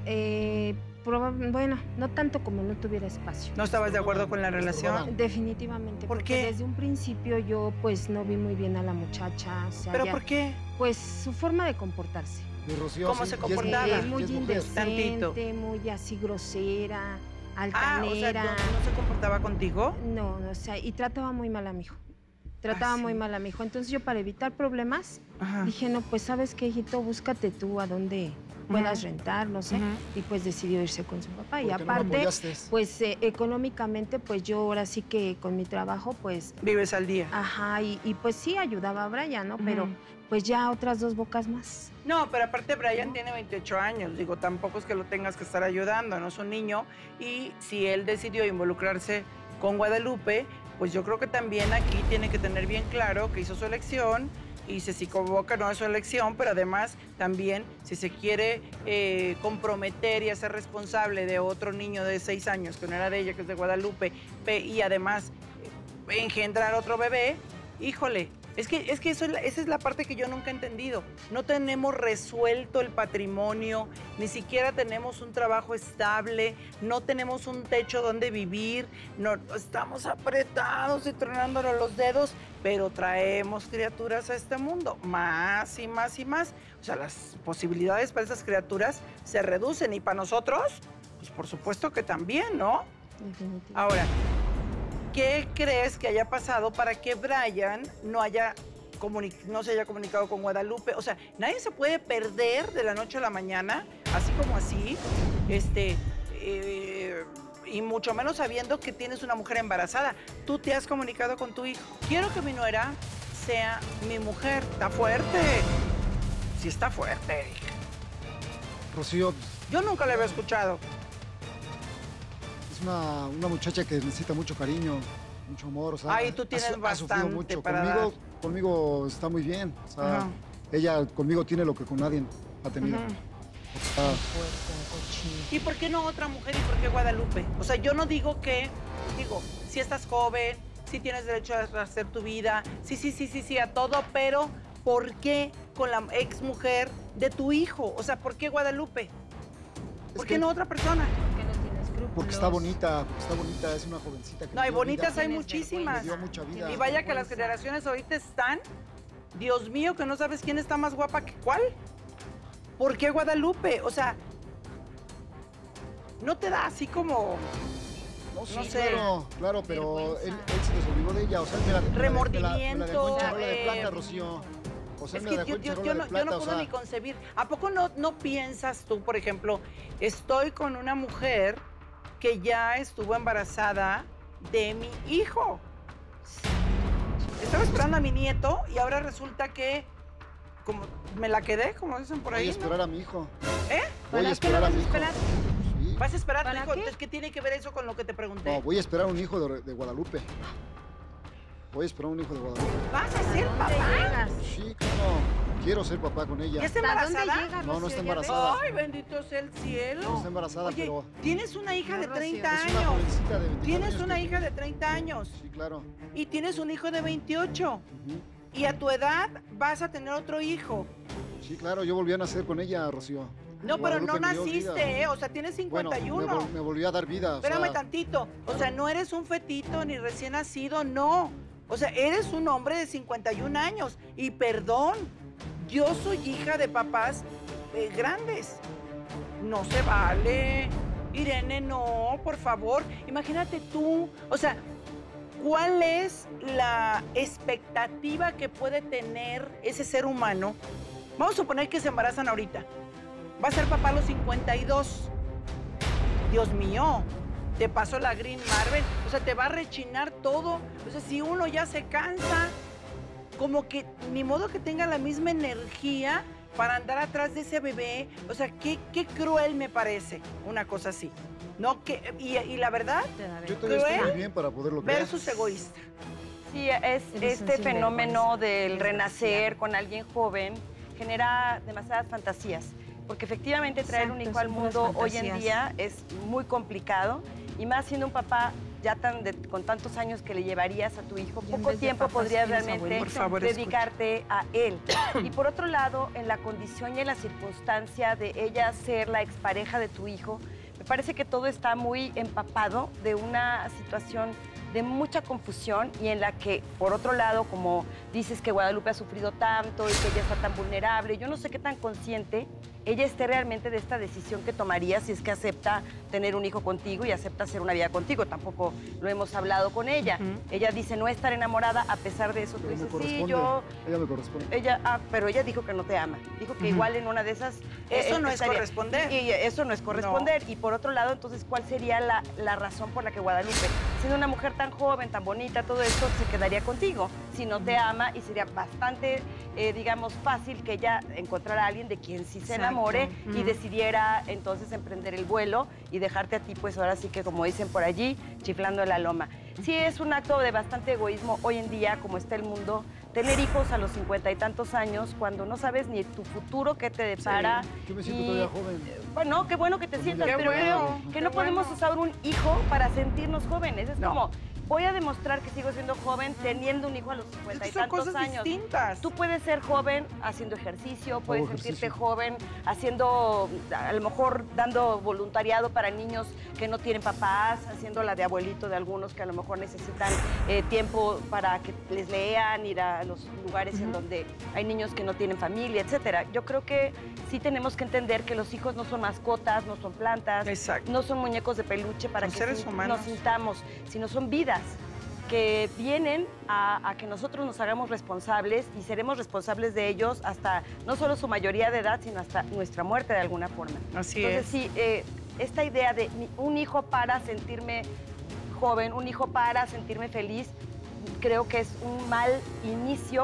I: Bueno, no tanto como no tuviera espacio.
B: ¿No estabas de acuerdo con la relación?
I: Definitivamente.
B: ¿Por
I: porque
B: qué?
I: desde un principio yo pues no vi muy bien a la muchacha. O sea,
B: ¿Pero
I: ya,
B: por qué?
I: Pues su forma de comportarse.
C: Y Rocío,
B: ¿Cómo
C: sí,
B: se
C: y es
B: comportaba?
C: mujer,
I: Muy
C: y es mujer.
I: indecente,
B: Tantito.
I: muy así grosera,
B: Ah,
I: altanera.
B: o sea, ¿no se comportaba contigo?
I: No, o sea, y trataba muy mal a mi hijo. Trataba muy mal a mi hijo. Entonces yo, para evitar problemas,
B: Ajá.
I: dije, no, pues sabes qué, hijito, búscate tú a dónde puedas rentar, no sé.
B: Ujú.
I: Y pues decidió irse con su papá. Y
C: ¿Por qué no me
I: aparte,
C: apoyaste?
I: pues económicamente, pues yo ahora sí que con mi trabajo, pues,
B: Vives al día.
I: ajá, y pues sí ayudaba a Brian, ¿no? Pero
B: Ujú.
I: pues ya otras dos bocas más.
B: No, pero aparte Brian tiene 28 años, digo, tampoco es que lo tengas que estar ayudando, no es un niño. Y si él decidió involucrarse con Guadalupe, pues yo creo que también aquí tiene que tener bien claro que hizo su elección y si se equivoca no es su elección, pero además también si se quiere comprometer y hacer responsable de otro niño de 6 años, que no era de ella, que es de Guadalupe, y además engendrar otro bebé, híjole. Es que esa es la parte que yo nunca he entendido. No tenemos resuelto el patrimonio, ni siquiera tenemos un trabajo estable, no tenemos un techo donde vivir, no, estamos apretados y tronándonos los dedos, pero traemos criaturas a este mundo, más y más y más. O sea, las posibilidades para esas criaturas se reducen y para nosotros, pues por supuesto que también, ¿no?
I: Definitivamente.
B: Ahora, ¿qué crees que haya pasado para que Brian no se haya comunicado con Guadalupe? O sea, nadie se puede perder de la noche a la mañana, así como así, y mucho menos sabiendo que tienes una mujer embarazada. Tú te has comunicado con tu hijo. Quiero que mi nuera sea mi mujer. Está fuerte. Sí está fuerte.
C: Rocío,
B: Yo nunca la había escuchado.
C: es una muchacha que necesita mucho cariño, mucho amor. O sea,
B: Ay, tú tienes
C: ha sufrido
B: bastante
C: mucho.
B: para
C: Conmigo está muy bien. O sea,
B: Ajá.
C: ella conmigo tiene lo que con nadie ha tenido.
B: Ujú.
C: Ah,
B: ¿Y por qué no otra mujer y por qué Guadalupe? O sea, yo no digo si estás joven, si tienes derecho a hacer tu vida, sí, a todo, pero ¿por qué con la ex mujer de tu hijo? O sea, ¿por qué Guadalupe? ¿Por qué
C: que-
B: no otra persona?
I: Que no tiene escrúpulos.
C: porque está bonita, es una jovencita que
B: No, hay
C: le dio
B: bonitas
C: vida,
B: hay
I: Tienes
B: muchísimas.
C: le dio mucha vida.
B: Y vaya que las generaciones ahorita están, Dios mío, que no sabes quién está más guapa que cuál. ¿Por qué Guadalupe? O sea, ¿no te da así como,
C: No, sí,
B: no sé,
C: claro, pero él
I: Vergüenza.
C: se desolvidó de ella. O sea, él me la dejó en
B: remordimiento?
C: charola de plata, Rocío. O sea,
B: Es
C: él me
B: que
C: la dejó en
B: yo
C: charola de
B: no
C: plata, o
B: puedo
C: sea,
B: ni concebir. ¿A poco no piensas tú, por ejemplo, estoy con una mujer que ya estuvo embarazada de mi hijo? Estaba esperando a mi nieto y ahora resulta que como me la quedé, como dicen por
C: voy
B: ahí,
C: a esperar a mi hijo.
B: ¿Eh?
C: Voy a
I: ¿Para qué
C: esperar
I: lo
C: a
I: vas
C: mi
I: a
C: hijo.
I: esperar?
C: Sí.
B: ¿Vas a esperar a tu
I: ¿Para
B: hijo?
I: qué?
B: Entonces, ¿qué tiene que ver eso con lo que te pregunté?
C: No, voy a esperar a un hijo de Guadalupe. Voy a esperar a un hijo de Guadalupe.
B: ¿Vas a ser
I: ¿Dónde
B: papá?
I: llegas?
C: Sí, claro. quiero ser papá con ella.
B: ¿Ya está
G: ¿Hasta dónde
B: embarazada?
G: llega,
C: No, no
G: Rocío?
C: está
G: ¿Ya
C: embarazada.
B: Ay, bendito sea el cielo.
C: No está embarazada,
B: Oye,
C: pero
B: tienes una hija
G: No,
B: de
G: Rocío.
B: 30
C: es una
B: años.
C: jovencita de 24
B: Tienes
C: años
B: una
C: que
B: hija
C: tiene.
B: de 30 años.
C: Sí, claro.
B: Y tienes un hijo de 28.
C: Ujú.
B: Y a tu edad vas a tener otro hijo.
C: Sí, claro, yo volví a nacer con ella, Rocío.
B: No, pero no
C: Guadalupe me dio vida.
B: naciste, ¿eh? O sea, tienes
C: Bueno,
B: 51.
C: me volvió a dar vida. o
B: Espérame
C: sea,
B: tantito. O sea, no eres un fetito ni recién nacido, no. O sea, eres un hombre de 51 años. Y perdón, yo soy hija de papás grandes. No se vale. Irene, no, por favor. Imagínate tú. O sea, ¿cuál es la expectativa que puede tener ese ser humano? Vamos a suponer que se embarazan ahorita. Va a ser papá a los 52. Dios mío, te pasó la Green Marvel. O sea, te va a rechinar todo. O sea, si uno ya se cansa, como que ni modo que tenga la misma energía para andar atrás de ese bebé. O sea, qué cruel me parece una cosa así. No, y la verdad,
C: yo todavía estoy
B: cruel
C: muy bien para poderlo creer.
B: versus egoísta.
F: Sí, es este fenómeno del renacer con alguien joven genera demasiadas fantasías, porque efectivamente traer un
G: Exacto,
F: hijo al
G: son puras
F: mundo hoy en
G: fantasías.
F: día es muy complicado, y más siendo un papá ya con tantos años que le llevarías a tu hijo,
G: Y en
F: poco
G: vez de
F: tiempo
G: papás
F: podrías
G: tienes
F: realmente
G: abuelitos.
B: Por favor,
F: dedicarte a él. Y por otro lado, en la condición y en la circunstancia de ella ser la expareja de tu hijo, me parece que todo está muy empapado de una situación de mucha confusión, y en la que, por otro lado, como dices que Guadalupe ha sufrido tanto y que ella está tan vulnerable, yo no sé qué tan consciente ella esté realmente de esta decisión que tomaría si es que acepta tener un hijo contigo y acepta hacer una vida contigo. Tampoco lo hemos hablado con ella. Ella dice no estar enamorada, a pesar de eso tú
C: Pero me
F: dices, sí,
C: corresponde.
F: yo...
C: Ella me corresponde.
F: pero ella dijo que no te ama. Dijo que igual en una de esas...
B: Eso no es
F: estaría-
B: corresponder.
F: Y eso no es corresponder. Y por otro lado, entonces, ¿cuál sería la razón por la que Guadalupe, siendo una mujer tan joven, tan bonita, todo esto, se quedaría contigo? Si no te ama, y sería bastante, digamos, fácil que ella encontrara a alguien de quien sí se
G: Exacto.
F: enamore y decidiera entonces emprender el vuelo y dejarte a ti, pues ahora sí que, como dicen por allí, chiflando en la loma. Sí es un acto de bastante egoísmo hoy en día, como está el mundo, tener hijos a los 50 y tantos años cuando no sabes ni tu futuro qué te depara.
C: Yo me siento todavía joven.
F: Bueno, qué bueno que te sientas,
B: Qué
F: pero
B: bueno,
F: creo
B: qué
F: que no podemos
B: bueno.
F: usar un hijo para sentirnos jóvenes. Es
B: No.
F: como, voy a demostrar que sigo siendo joven teniendo un hijo a los 50 y
B: Son
F: tantos
B: cosas
F: años.
B: distintas.
F: Tú puedes ser joven haciendo ejercicio, puedes
C: Hago
F: sentirte
C: ejercicio.
F: joven haciendo, a lo mejor dando voluntariado para niños que no tienen papás, haciendo la de abuelito de algunos que a lo mejor necesitan tiempo para que les lean, ir a los lugares en donde hay niños que no tienen familia, etcétera. Yo creo que sí tenemos que entender que los hijos no son mascotas, no son plantas,
B: Exacto.
F: no son muñecos de peluche para
B: Son
F: que
B: seres humanos.
F: nos sintamos, sino son vidas que vienen a que nosotros nos hagamos responsables, y seremos responsables de ellos hasta no solo su mayoría de edad, sino hasta nuestra muerte de alguna forma.
B: Así
F: Entonces,
B: es.
F: sí, esta idea de un hijo para sentirme joven, un hijo para sentirme feliz, creo que es un mal inicio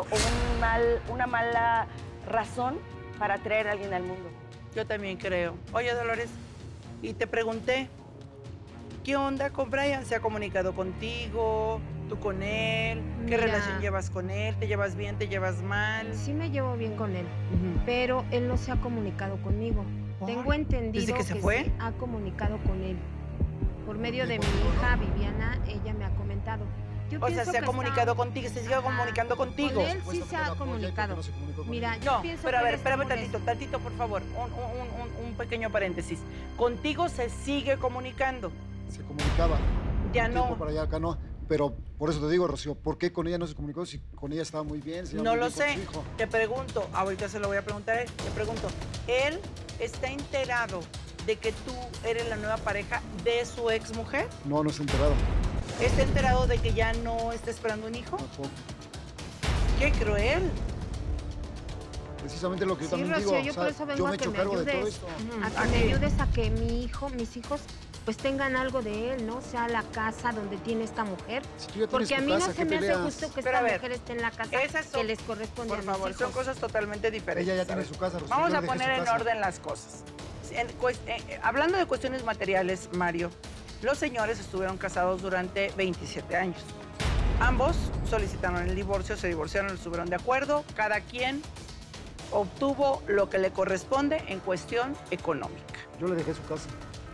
F: o una mala razón para traer a alguien al mundo.
B: Yo también creo. Oye, Dolores, y te pregunté, ¿qué onda con Brian? ¿Se ha comunicado contigo? ¿Tú con él? ¿Qué
G: Mira.
B: relación llevas con él? ¿Te llevas bien? ¿Te llevas mal?
G: Sí me llevo bien con él,
B: Ujú.
G: pero él no se ha comunicado conmigo.
B: ¿Por?
G: Tengo entendido
B: ¿Desde que se fue?
G: ha comunicado con él. Por medio
C: ¿Y
G: de mi
C: contigo no?
G: hija, Viviana, ella me ha comentado. Yo
B: O sea,
G: pienso
B: se ha
G: que
B: comunicado
G: está-
B: contigo, se sigue
G: Ajá.
B: comunicando contigo.
G: Con él sí
C: Supuestamente
G: se
C: la
G: ha
C: apoya, ¿y por qué
G: comunicado.
C: no se comunicó con
G: Mira,
C: ella?
G: yo
B: No,
G: pienso
B: pero a
G: que
B: ver,
G: él está
B: espérame
G: molesto.
B: tantito, por favor. Un pequeño paréntesis. Contigo se sigue comunicando.
C: Se comunicaba.
B: Ya
C: Un tiempo
B: no.
C: para allá, acá no. Pero por eso te digo, Rocío, ¿por qué con ella no se comunicó? Si con ella estaba muy bien, se llevaba
B: No
C: muy
B: lo
C: bien con
B: sé.
C: su hijo.
B: Te pregunto, ahorita se lo voy a preguntar a él. Te pregunto, ¿él está enterado de que tú eres la nueva pareja de su ex mujer?
C: No, no se ha enterado.
B: ¿Está enterado de que ya no está esperando un hijo?
C: Tampoco.
B: ¡Qué cruel!
C: Precisamente lo que yo
G: Sí,
C: también
G: Rocío,
C: digo.
G: yo
C: o sea,
G: por eso vengo
C: yo
G: a
C: me he
G: que
C: hecho
G: me
C: cargo de todo
G: ayudes.
C: esto.
G: A que me ayudes a que mis hijos, pues tengan algo de él, ¿no? Sea la casa donde tiene esta mujer.
C: Si tú ya tienes
G: Porque a
C: tu
G: mí no
C: casa,
G: se
C: ¿qué
G: me hace
C: peleas?
G: justo que
B: Pero
G: esta
B: a ver,
G: mujer esté en la casa
B: esas son-
G: que les corresponde
B: Por
G: a mis
B: favor,
G: hijos.
B: son cosas totalmente diferentes.
C: Ella ya
B: A
C: tiene
B: ver,
C: su casa, Rocío.
B: Vamos
C: yo
B: a
C: le dejé
B: poner
C: su
B: en
C: casa.
B: orden las cosas. Hablando de cuestiones materiales, Mario, los señores estuvieron casados durante 27 años. Ambos solicitaron el divorcio, se divorciaron, estuvieron de acuerdo, cada quien obtuvo lo que le corresponde en cuestión económica.
C: Yo le dejé su casa.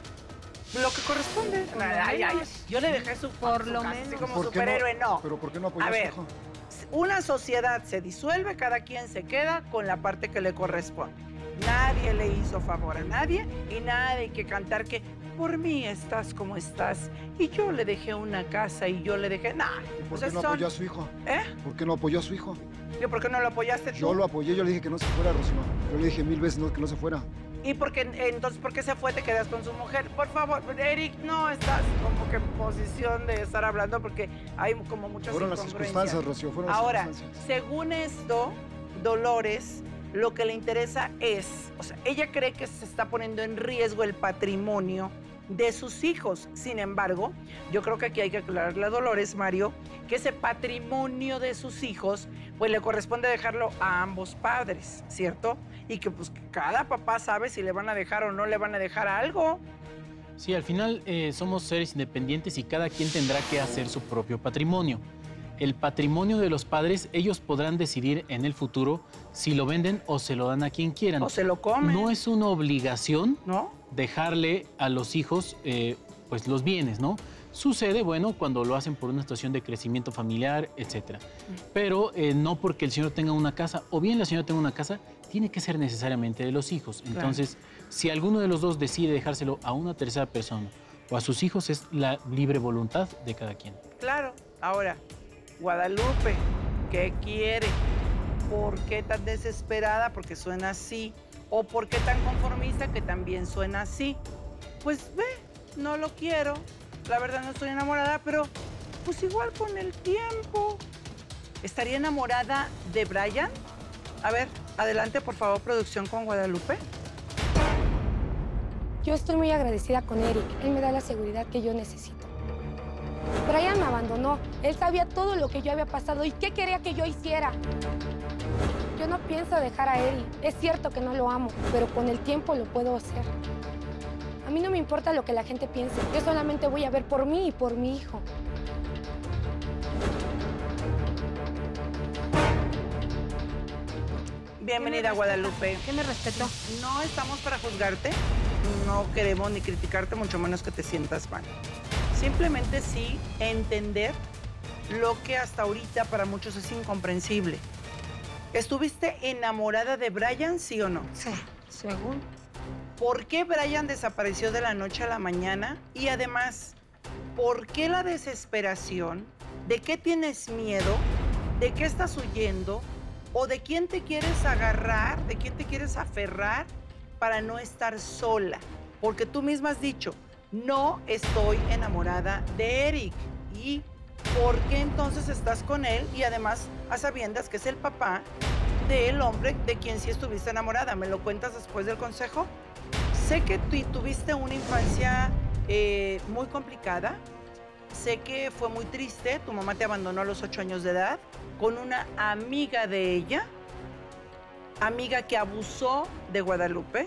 B: Lo que corresponde. Ay, yo le dejé su
G: Por lo
B: casa,
G: menos.
B: así como
C: ¿Por qué
B: superhéroe, no.
C: ¿Pero por qué no apoyó
B: A
C: a su
B: ver,
C: hijo?
B: una sociedad se disuelve, cada quien se queda con la parte que le corresponde. Nadie le hizo favor a nadie y nadie hay que cantar que por mí estás como estás y yo le dejé una casa y yo le dejé... Nah,
C: ¿Y por
B: o sea,
C: qué no apoyó a su hijo?
B: ¿Eh?
C: ¿Por qué no apoyó a su hijo?
B: ¿Por qué no lo apoyaste tú?
C: Yo lo apoyé, yo le dije que no se fuera, Rocío. Yo le dije 1000 veces que no se fuera.
B: ¿Y entonces por qué se fue? Te quedas con su mujer. Por favor, Eric, no estás como que en posición de estar hablando porque hay como muchas
C: Fueron las
B: incongruencias.
C: circunstancias, Rocío, fueron las
B: Ahora,
C: circunstancias.
B: según esto, Dolores, lo que le interesa es, o sea, ella cree que se está poniendo en riesgo el patrimonio de sus hijos. Sin embargo, yo creo que aquí hay que aclararle a Dolores, Mario, que ese patrimonio de sus hijos, pues le corresponde dejarlo a ambos padres, ¿cierto? Y que pues cada papá sabe si le van a dejar o no le van a dejar algo.
H: Sí, al final somos seres independientes y cada quien tendrá que hacer su propio patrimonio. El patrimonio de los padres, ellos podrán decidir en el futuro si lo venden o se lo dan a quien quieran.
B: O se lo comen.
H: No es una obligación,
B: ¿no?,
H: dejarle a los hijos pues los bienes, ¿no? Sucede, bueno, cuando lo hacen por una situación de crecimiento familiar, etc. Pero no porque el señor tenga una casa o bien la señora tenga una casa, tiene que ser necesariamente de los hijos. Entonces, si alguno de los dos decide dejárselo a una tercera persona o a sus hijos, es la libre voluntad de cada quien.
B: Claro. Ahora, Guadalupe, ¿qué quiere? ¿Por qué tan desesperada? Porque suena así. ¿O por qué tan conformista? Que también suena así. Pues ve, no lo quiero. La verdad no estoy enamorada, pero pues igual con el tiempo. ¿Estaría enamorada de Brian? A ver, adelante por favor, producción con Guadalupe.
D: Yo estoy muy agradecida con Eric. Él me da la seguridad que yo necesito. Brian me abandonó. Él sabía todo lo que yo había pasado y qué quería que yo hiciera. Yo no pienso dejar a Eric. Es cierto que no lo amo, pero con el tiempo lo puedo hacer. A mí no me importa lo que la gente piense. Yo solamente voy a ver por mí y por mi hijo.
B: Bienvenida, Guadalupe.
G: ¿Qué me respetó?
B: No estamos para juzgarte, no queremos ni criticarte, mucho menos que te sientas mal. Simplemente sí entender lo que hasta ahorita para muchos es incomprensible. ¿Estuviste enamorada de Brian, sí o no?
G: Sí, según.
B: ¿Por qué Brian desapareció de la noche a la mañana? Y además, ¿por qué la desesperación? ¿De qué tienes miedo? ¿De qué estás huyendo? ¿O de quién te quieres agarrar? ¿De quién te quieres aferrar para no estar sola? Porque tú misma has dicho, no estoy enamorada de Eric. ¿Y por qué entonces estás con él? Y además, a sabiendas que es el papá del hombre de quien sí estuviste enamorada. ¿Me lo cuentas después del consejo? Sé que tuviste una infancia muy complicada. Sé que fue muy triste. Tu mamá te abandonó a los 8 años de edad con una amiga de ella, amiga que abusó de Guadalupe.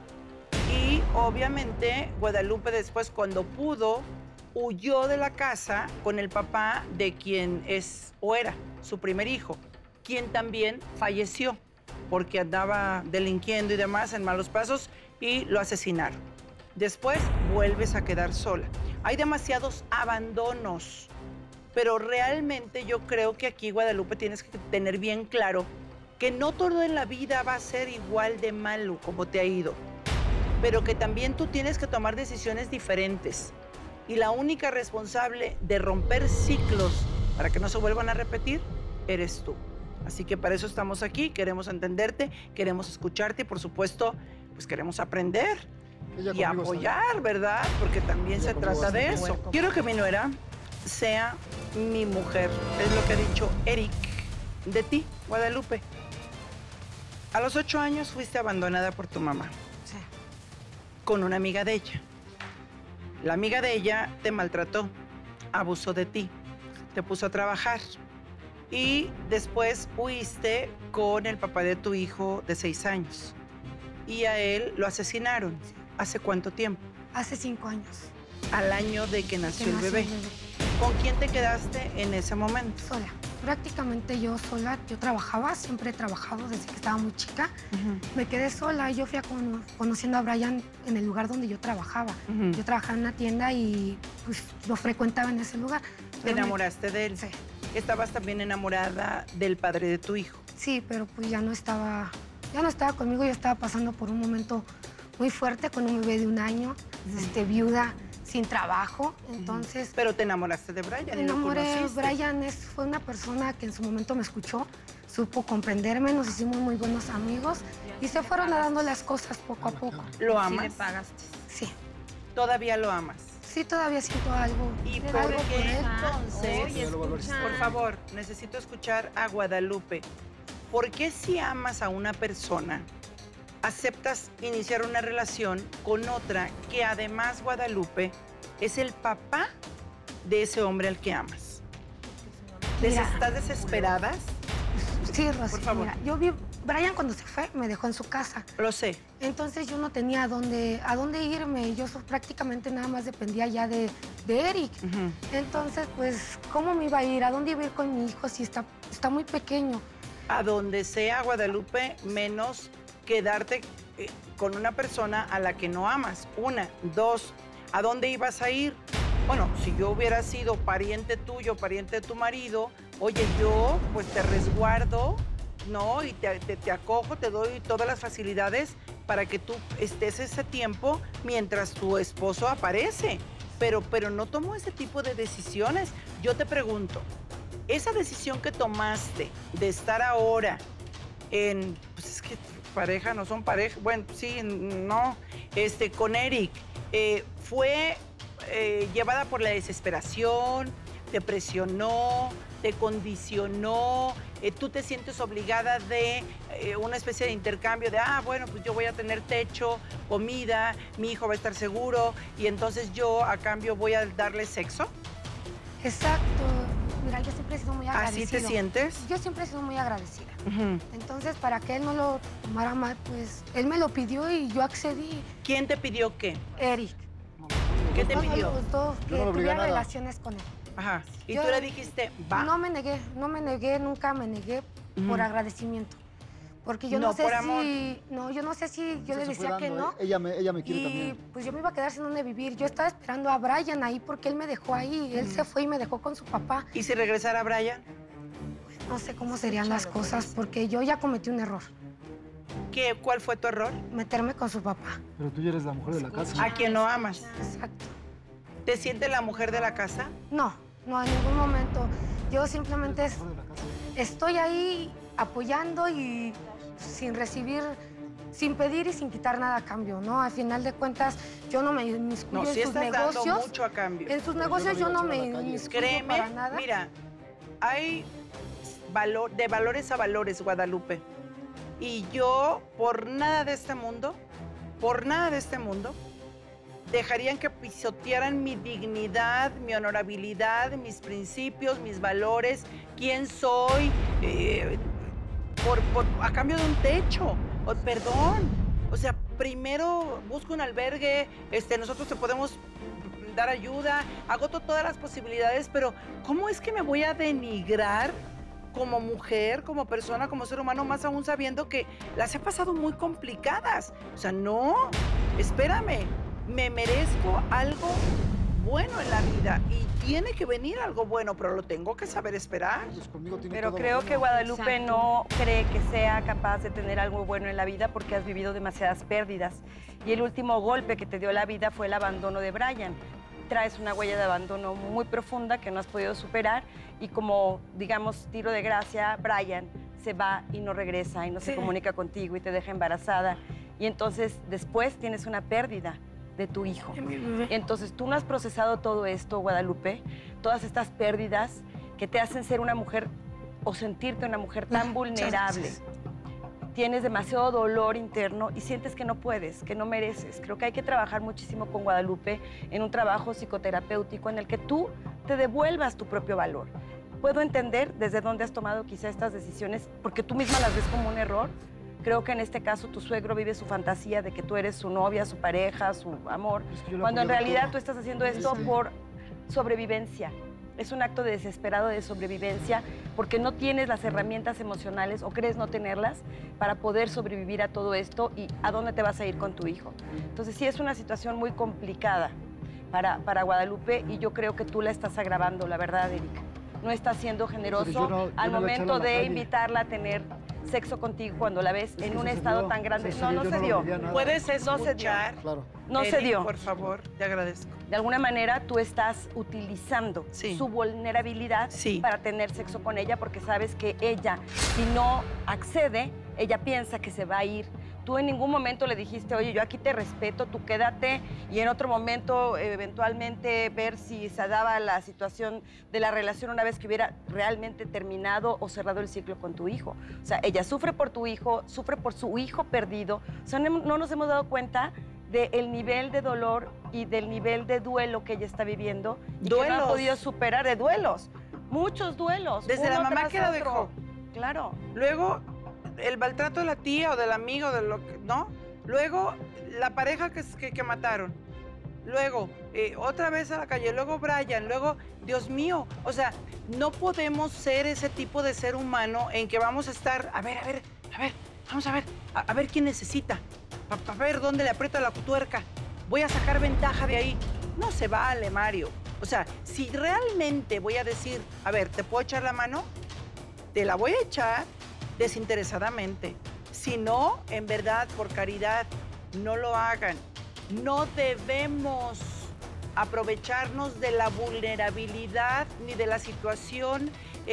B: Y obviamente Guadalupe después, cuando pudo, huyó de la casa con el papá de quien es o era su primer hijo, quien también falleció porque andaba delinquiendo y demás en malos pasos y lo asesinaron. Después vuelves a quedar sola. Hay demasiados abandonos, pero realmente yo creo que aquí, Guadalupe, tienes que tener bien claro que no todo en la vida va a ser igual de malo como te ha ido, pero que también tú tienes que tomar decisiones diferentes. Y la única responsable de romper ciclos para que no se vuelvan a repetir, eres tú. Así que para eso estamos aquí, queremos entenderte, queremos escucharte y por supuesto, pues queremos aprender y apoyar, ¿verdad? Porque también se trata de eso. Quiero que mi nuera sea mi mujer, es lo que ha dicho Eric de ti, Guadalupe. A los 8 años fuiste abandonada por tu mamá.
G: Sí.
B: Con una amiga de ella. La amiga de ella te maltrató, abusó de ti, te puso a trabajar y después huiste con el papá de tu hijo de 6 años y a él lo asesinaron. ¿Hace cuánto tiempo?
G: Hace 5 años.
B: Al año de que nació el bebé. ¿Con quién te quedaste en ese momento?
G: Sola.
D: prácticamente yo sola, yo trabajaba, siempre he trabajado desde que estaba muy chica. Me quedé sola, yo fui conociendo a Brian en el lugar donde yo trabajaba. Yo trabajaba en una tienda y pues lo frecuentaba en ese lugar.
B: ¿Te enamoraste de él?
D: Sí.
B: ¿Estabas también enamorada del padre de tu hijo?
D: Sí, pero pues ya no estaba conmigo, yo estaba pasando por un momento muy fuerte con un bebé de 1 año, viuda, sin trabajo, entonces...
B: Pero te enamoraste de Brian.
D: Me enamoré. Brian fue una persona que en su momento me escuchó, supo comprenderme, nos hicimos muy buenos amigos y se fueron dando las cosas poco a poco.
B: ¿Lo amas?
F: ¿Sí le pagaste?
D: Sí.
B: ¿Todavía lo amas?
D: Sí, todavía siento algo.
B: ¿Y
D: algo
B: por
D: por
B: qué
D: él.
B: entonces?
G: Oye, escucha.
B: Por favor, necesito escuchar a Guadalupe. ¿Por qué si amas a una persona, aceptas iniciar una relación con otra que además, Guadalupe, es el papá de ese hombre al que amas?
D: Mira.
B: ¿Estás desesperada?
D: Sí, Rosy,
B: Por favor.
D: mira, yo vi... Brian cuando se fue me dejó en su casa.
B: Lo sé.
D: Entonces yo no tenía a dónde irme. Yo prácticamente nada más dependía ya de Eric. Entonces, pues, ¿cómo me iba a ir? ¿A dónde iba a ir con mi hijo si está muy pequeño?
B: A donde sea, Guadalupe, menos quedarte con una persona a la que no amas. 1, 2, ¿a dónde ibas a ir? Bueno, si yo hubiera sido pariente tuyo, pariente de tu marido, oye, yo pues te resguardo, ¿no? Y te acojo, te doy todas las facilidades para que tú estés ese tiempo mientras tu esposo aparece. Pero no tomo ese tipo de decisiones. Yo te pregunto, esa decisión que tomaste de estar ahora en, pues es que pareja, no son pareja, bueno, sí, no, con Eric, fue llevada por la desesperación, te presionó, te condicionó, tú te sientes obligada de una especie de intercambio de, bueno, pues yo voy a tener techo, comida, mi hijo va a estar seguro y entonces yo a cambio voy a darle sexo.
D: Exacto. Mira, yo siempre he sido muy agradecida.
B: ¿Así te sientes?
D: Yo siempre he sido muy agradecida. Entonces, para que él no lo tomara mal, pues él me lo pidió y yo accedí.
B: ¿Quién te pidió qué?
D: Eric.
B: ¿Qué te pidió?
D: Los dos, que
C: no lo obligué a
D: tuviera
C: nada.
D: relaciones con él.
B: Ajá. ¿Y
D: Yo
B: tú le dijiste, va?
D: No me negué, nunca me negué por agradecimiento. Porque yo
B: No,
D: no sé
B: por amor.
D: si... No, yo no sé si yo le
C: Se fue
D: decía que
C: dando,
D: no.
C: Ella me quiere
D: Y
C: también.
D: pues yo me iba a quedar sin dónde vivir. Yo estaba esperando a Brian ahí porque él me dejó ahí. Él se fue y me dejó con su papá.
B: ¿Y si regresara Brian?
D: No sé cómo serían las cosas porque yo ya cometí un error.
B: ¿Cuál fue tu error?
D: Meterme con su papá.
C: Pero tú ya eres la mujer de la casa.
B: ¿A quien no amas?
D: Exacto.
B: ¿Te sientes la mujer de la casa?
D: No, en ningún momento. Yo simplemente estoy ahí apoyando y sin recibir, sin pedir y sin quitar nada a cambio, ¿no? Al final de cuentas, yo no me inmiscuyo
B: No,
D: en
B: sí
D: sus
B: estás dando
D: negocios.
B: mucho a cambio.
D: En sus negocios yo no me inmiscuyo
B: Créeme,
D: para nada.
B: mira, hay de valores a valores, Guadalupe. Y yo, por nada de este mundo, dejarían que pisotearan mi dignidad, mi honorabilidad, mis principios, mis valores, quién soy, a cambio de un techo. Perdón. O sea, primero busco un albergue, nosotros te podemos dar ayuda, agoto todas las posibilidades, pero ¿cómo es que me voy a denigrar como mujer, como persona, como ser humano, más aún sabiendo que las he pasado muy complicadas? O sea, no, espérame, me merezco algo bueno en la vida y tiene que venir algo bueno, pero lo tengo que saber esperar.
C: Pues conmigo tiene
F: Pero
C: todo
F: creo
C: bueno.
F: que Guadalupe
G: Exacto.
F: no cree que sea capaz de tener algo bueno en la vida porque has vivido demasiadas pérdidas. Y el último golpe que te dio la vida fue el abandono de Brian. Traes una huella de abandono muy profunda que no has podido superar y como, digamos, tiro de gracia, Brian se va y no regresa y no se comunica contigo y te deja embarazada. Y entonces después tienes una pérdida de tu hijo. Entonces tú no has procesado todo esto, Guadalupe, todas estas pérdidas que te hacen ser una mujer o sentirte una mujer tan vulnerable. Tienes demasiado dolor interno y sientes que no puedes, que no mereces. Creo que hay que trabajar muchísimo con Guadalupe en un trabajo psicoterapéutico en el que tú te devuelvas tu propio valor. Puedo entender desde dónde has tomado quizá estas decisiones porque tú misma las ves como un error. Creo que en este caso tu suegro vive su fantasía de que tú eres su novia, su pareja, su amor,
C: Es que yo lo
F: cuando en
C: apoyaba
F: realidad
C: todo.
F: tú estás haciendo esto por sobrevivencia. Es un acto desesperado de sobrevivencia porque no tienes las herramientas emocionales o crees no tenerlas para poder sobrevivir a todo esto y a dónde te vas a ir con tu hijo. Entonces sí es una situación muy complicada para Guadalupe y yo creo que tú la estás agravando, la verdad, Erika. No estás siendo generoso al momento de invitarla a tener sexo contigo cuando la ves en un estado tan grande. No se dio.
B: ¿Puedes escuchar?
C: Claro.
F: No se dio.
B: Por favor, te agradezco.
F: De alguna manera tú estás utilizando su vulnerabilidad para tener sexo con ella porque sabes que ella, si no accede, ella piensa que se va a ir. Tú en ningún momento le dijiste, oye, yo aquí te respeto, tú quédate, y en otro momento eventualmente ver si se daba la situación de la relación una vez que hubiera realmente terminado o cerrado el ciclo con tu hijo. O sea, ella sufre por tu hijo, sufre por su hijo perdido. O sea, no nos hemos dado cuenta del nivel de dolor y del nivel de duelo que ella está viviendo y que no ha podido superar, de duelos, muchos duelos.
B: Desde la mamá que lo dejó.
F: Claro.
B: Luego, el maltrato de la tía o del amigo, de lo que, ¿no? Luego, la pareja que mataron. Luego, otra vez a la calle. Luego, Brian. Luego, Dios mío. O sea, no podemos ser ese tipo de ser humano en que vamos a estar, a ver, vamos a ver quién necesita. A ver dónde le aprieta la tuerca. Voy a sacar ventaja de ahí. No se vale, Mario. O sea, si realmente voy a decir, a ver, ¿te puedo echar la mano? Te la voy a echar desinteresadamente. Si no, en verdad, por caridad, no lo hagan. No debemos aprovecharnos de la vulnerabilidad ni de la situación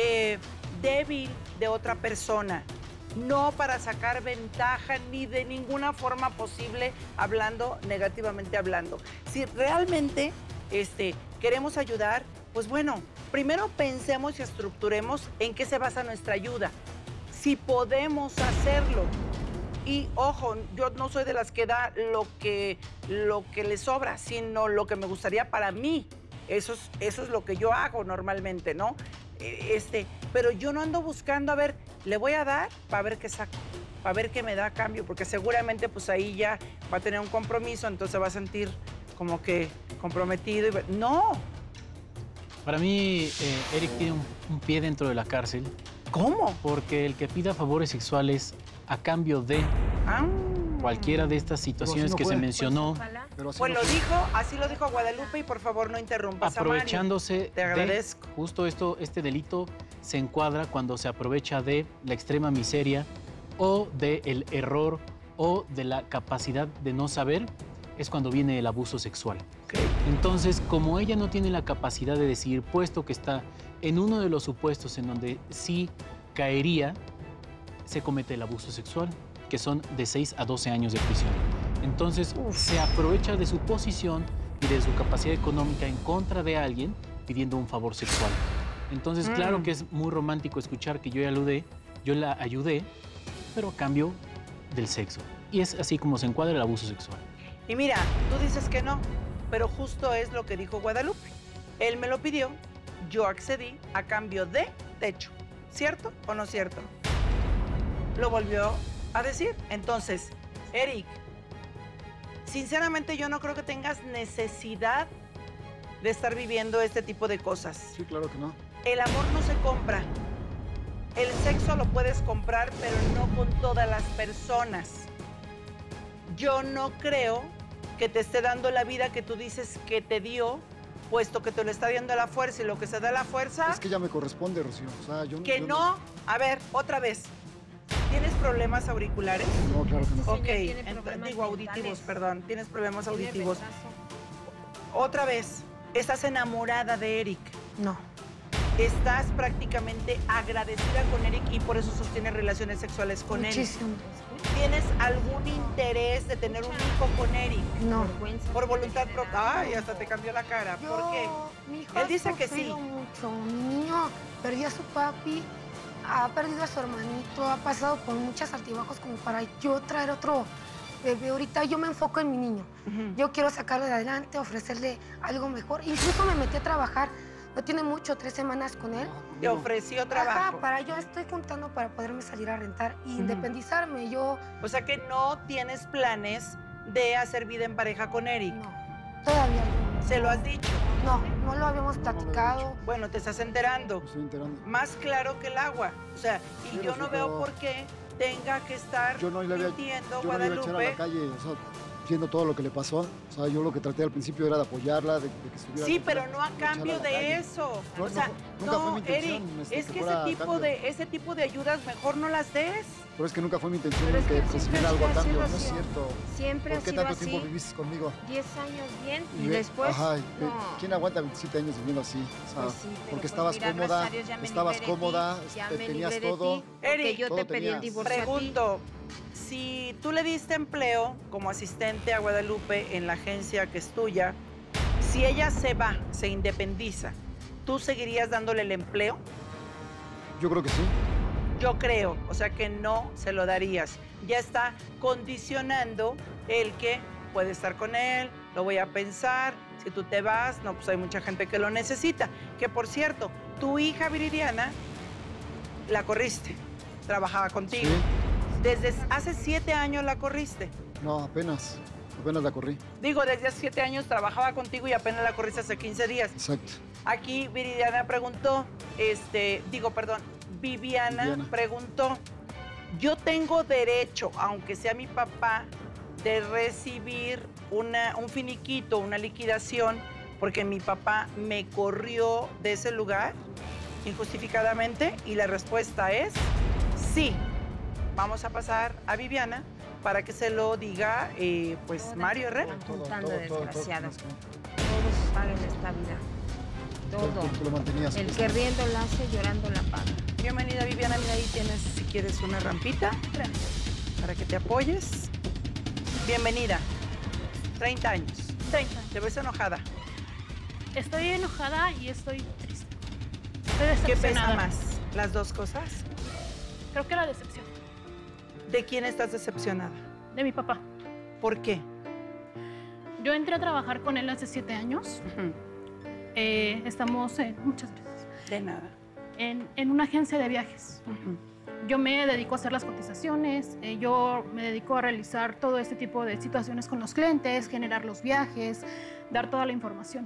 B: débil de otra persona. No para sacar ventaja ni de ninguna forma posible, hablando, negativamente hablando. Si realmente queremos ayudar, pues bueno, primero pensemos y estructuremos en qué se basa nuestra ayuda. Si podemos hacerlo. Y ojo, yo no soy de las que da lo que le sobra, sino lo que me gustaría para mí. Eso es lo que yo hago normalmente, ¿no? Pero yo no ando buscando, a ver, le voy a dar para ver qué saco, para ver qué me da a cambio, porque seguramente pues ahí ya va a tener un compromiso, entonces va a sentir como que comprometido. ¡No!
H: Para mí, Eric tiene un pie dentro de la cárcel.
B: ¿Cómo?
H: Porque el que pida favores sexuales a cambio de cualquiera de estas situaciones que se mencionó.
B: Pues así lo dijo Guadalupe, y por favor no interrumpas a Mario.
H: Aprovechándose
B: Te agradezco.
H: Justo este delito se encuadra cuando se aprovecha de la extrema miseria o del error o de la capacidad de no saber, es cuando viene el abuso sexual.
B: Okay.
H: Entonces, como ella no tiene la capacidad de decidir, puesto que está en uno de los supuestos en donde sí caería, se comete el abuso sexual, que son de 6 a 12 años de prisión. Entonces, se aprovecha de su posición y de su capacidad económica en contra de alguien pidiendo un favor sexual. Entonces, claro que es muy romántico escuchar que yo la ayudé, pero a cambio del sexo. Y es así como se encuadra el abuso sexual.
B: Y mira, tú dices que no, pero justo es lo que dijo Guadalupe. Él me lo pidió, yo accedí a cambio de techo. ¿Cierto o no cierto? Lo volvió a decir. Entonces, Eric, sinceramente yo no creo que tengas necesidad de estar viviendo este tipo de cosas.
C: Sí, claro que no.
B: El amor no se compra. El sexo lo puedes comprar, pero no con todas las personas. Yo no creo que te esté dando la vida que tú dices que te dio, puesto que te lo está dando a la fuerza, y lo que se da a la fuerza...
C: Es que ya me corresponde, Rocío. O sea, yo
B: no... A ver, otra vez. ¿Tienes problemas auriculares?
C: No, claro que no.
B: Ok, digo auditivos, perdón. ¿Tienes problemas auditivos? Otra vez, ¿estás enamorada de Eric?
I: No.
B: Estás prácticamente agradecida con Eric y por eso sostienes relaciones sexuales con él.
I: Muchísimo.
B: ¿Tienes algún interés de tener un hijo con Eric?
I: No.
B: Por voluntad propia. Ay, hasta te cambió la cara. ¿Por qué?
D: Mi hijo
B: Él dice que sí.
D: sufrido mucho. Mi niño perdió a su papi, ha perdido a su hermanito, ha pasado por muchos altibajos como para yo traer otro bebé. Ahorita yo me enfoco en mi niño. Yo quiero sacarle de adelante, ofrecerle algo mejor. Incluso me metí a trabajar. No tiene mucho, 3 semanas con él.
B: Te ofreció trabajo.
D: Yo estoy juntando para poderme salir a rentar e independizarme.
B: O sea que no tienes planes de hacer vida en pareja con Eric.
D: No, todavía no.
B: ¿Se lo has dicho?
D: No, no lo habíamos platicado.
B: Bueno, te estás enterando.
C: Me estoy enterando.
B: Más claro que el agua. O sea, y
C: Sí,
B: yo no veo
C: pero
B: por qué tenga que estar
C: Yo no le había,
B: mintiendo,
C: yo no le iba a echar a la
B: Guadalupe.
C: calle, o sea, viendo todo lo que le pasó. O sea, yo lo que traté al principio era de apoyarla, de que estuviera...
B: Sí,
C: tranquila,
B: pero no a
C: echarla
B: cambio
C: la
B: de
C: calle.
B: eso.
C: No,
B: O sea,
C: nunca fue mi intención,
B: Eric, es
C: que
B: que
C: fuera a cambio.
B: ese tipo de ayudas mejor no las des.
C: Pero es que nunca fue mi intención
G: Pero es que
C: que
G: siempre
C: recibiera
G: ha
C: algo a
G: sido así,
C: cambio, no es
G: Rocío.
C: cierto.
G: Siempre ha
C: ¿Por qué
G: sido
C: tanto
G: así.
C: tiempo viviste conmigo?
G: 10 años bien y
C: ve-
G: después.
C: Ajá,
G: no.
C: ¿quién aguanta 27 años viviendo así? O sea,
G: Pues sí, pero
C: porque
G: pues
C: estabas
G: mira,
C: cómoda,
G: gracias a Dios ya me
C: estabas
G: libré de ti,
C: cómoda,
G: ya
C: te
G: me
C: tenías
G: libré de
C: todo.
G: ti, porque
B: Eric,
G: yo
C: todo
G: te pedí el
C: tenías.
G: divorcio a ti.
B: Pregunto, si tú le diste empleo como asistente a Guadalupe en la agencia que es tuya, si ella se va, se independiza, ¿tú seguirías dándole el empleo?
C: Yo creo que sí.
B: Yo creo, o sea que no se lo darías. Ya está condicionando el que puede estar con él, lo voy a pensar, si tú te vas, no, pues hay mucha gente que lo necesita. Que por cierto, tu hija Viridiana la corriste, trabajaba contigo.
C: Sí.
B: Desde hace 7 años la corriste.
C: No, apenas la corrí.
B: Digo, desde hace 7 años trabajaba contigo y apenas la corriste hace 15 días.
C: Exacto.
B: Aquí Viridiana preguntó, Viviana preguntó, yo tengo derecho, aunque sea mi papá, de recibir un finiquito, una liquidación, porque mi papá me corrió de ese lugar injustificadamente, y la respuesta es sí. Vamos a pasar a Viviana para que se lo diga, pues, Mario Herrera.
G: Apuntando, desgraciado.
C: tienes que-
G: Todo se paga en esta vida. Todo.
C: Tú lo mantenías.
G: El
C: pues,
G: que riendo la hace, llorando la paga.
B: Bienvenida, Viviana. Mira, ahí tienes, si quieres, una rampita para que te apoyes. Bienvenida. 30 años.
J: 30.
B: Te ves enojada.
J: Estoy enojada y estoy triste. Estoy
B: ¿Qué pesa
J: decepcionada.
B: más? ¿Las dos cosas?
J: Creo que la decepción
B: ¿De quién estás decepcionada?
J: de mi papá.
B: ¿Por qué?
J: Yo entré a trabajar con él hace 7 años. Estamos, muchas gracias,
B: De nada.
J: en una agencia de viajes. Yo me dedico a hacer las cotizaciones, yo me dedico a realizar todo este tipo de situaciones con los clientes, generar los viajes, dar toda la información.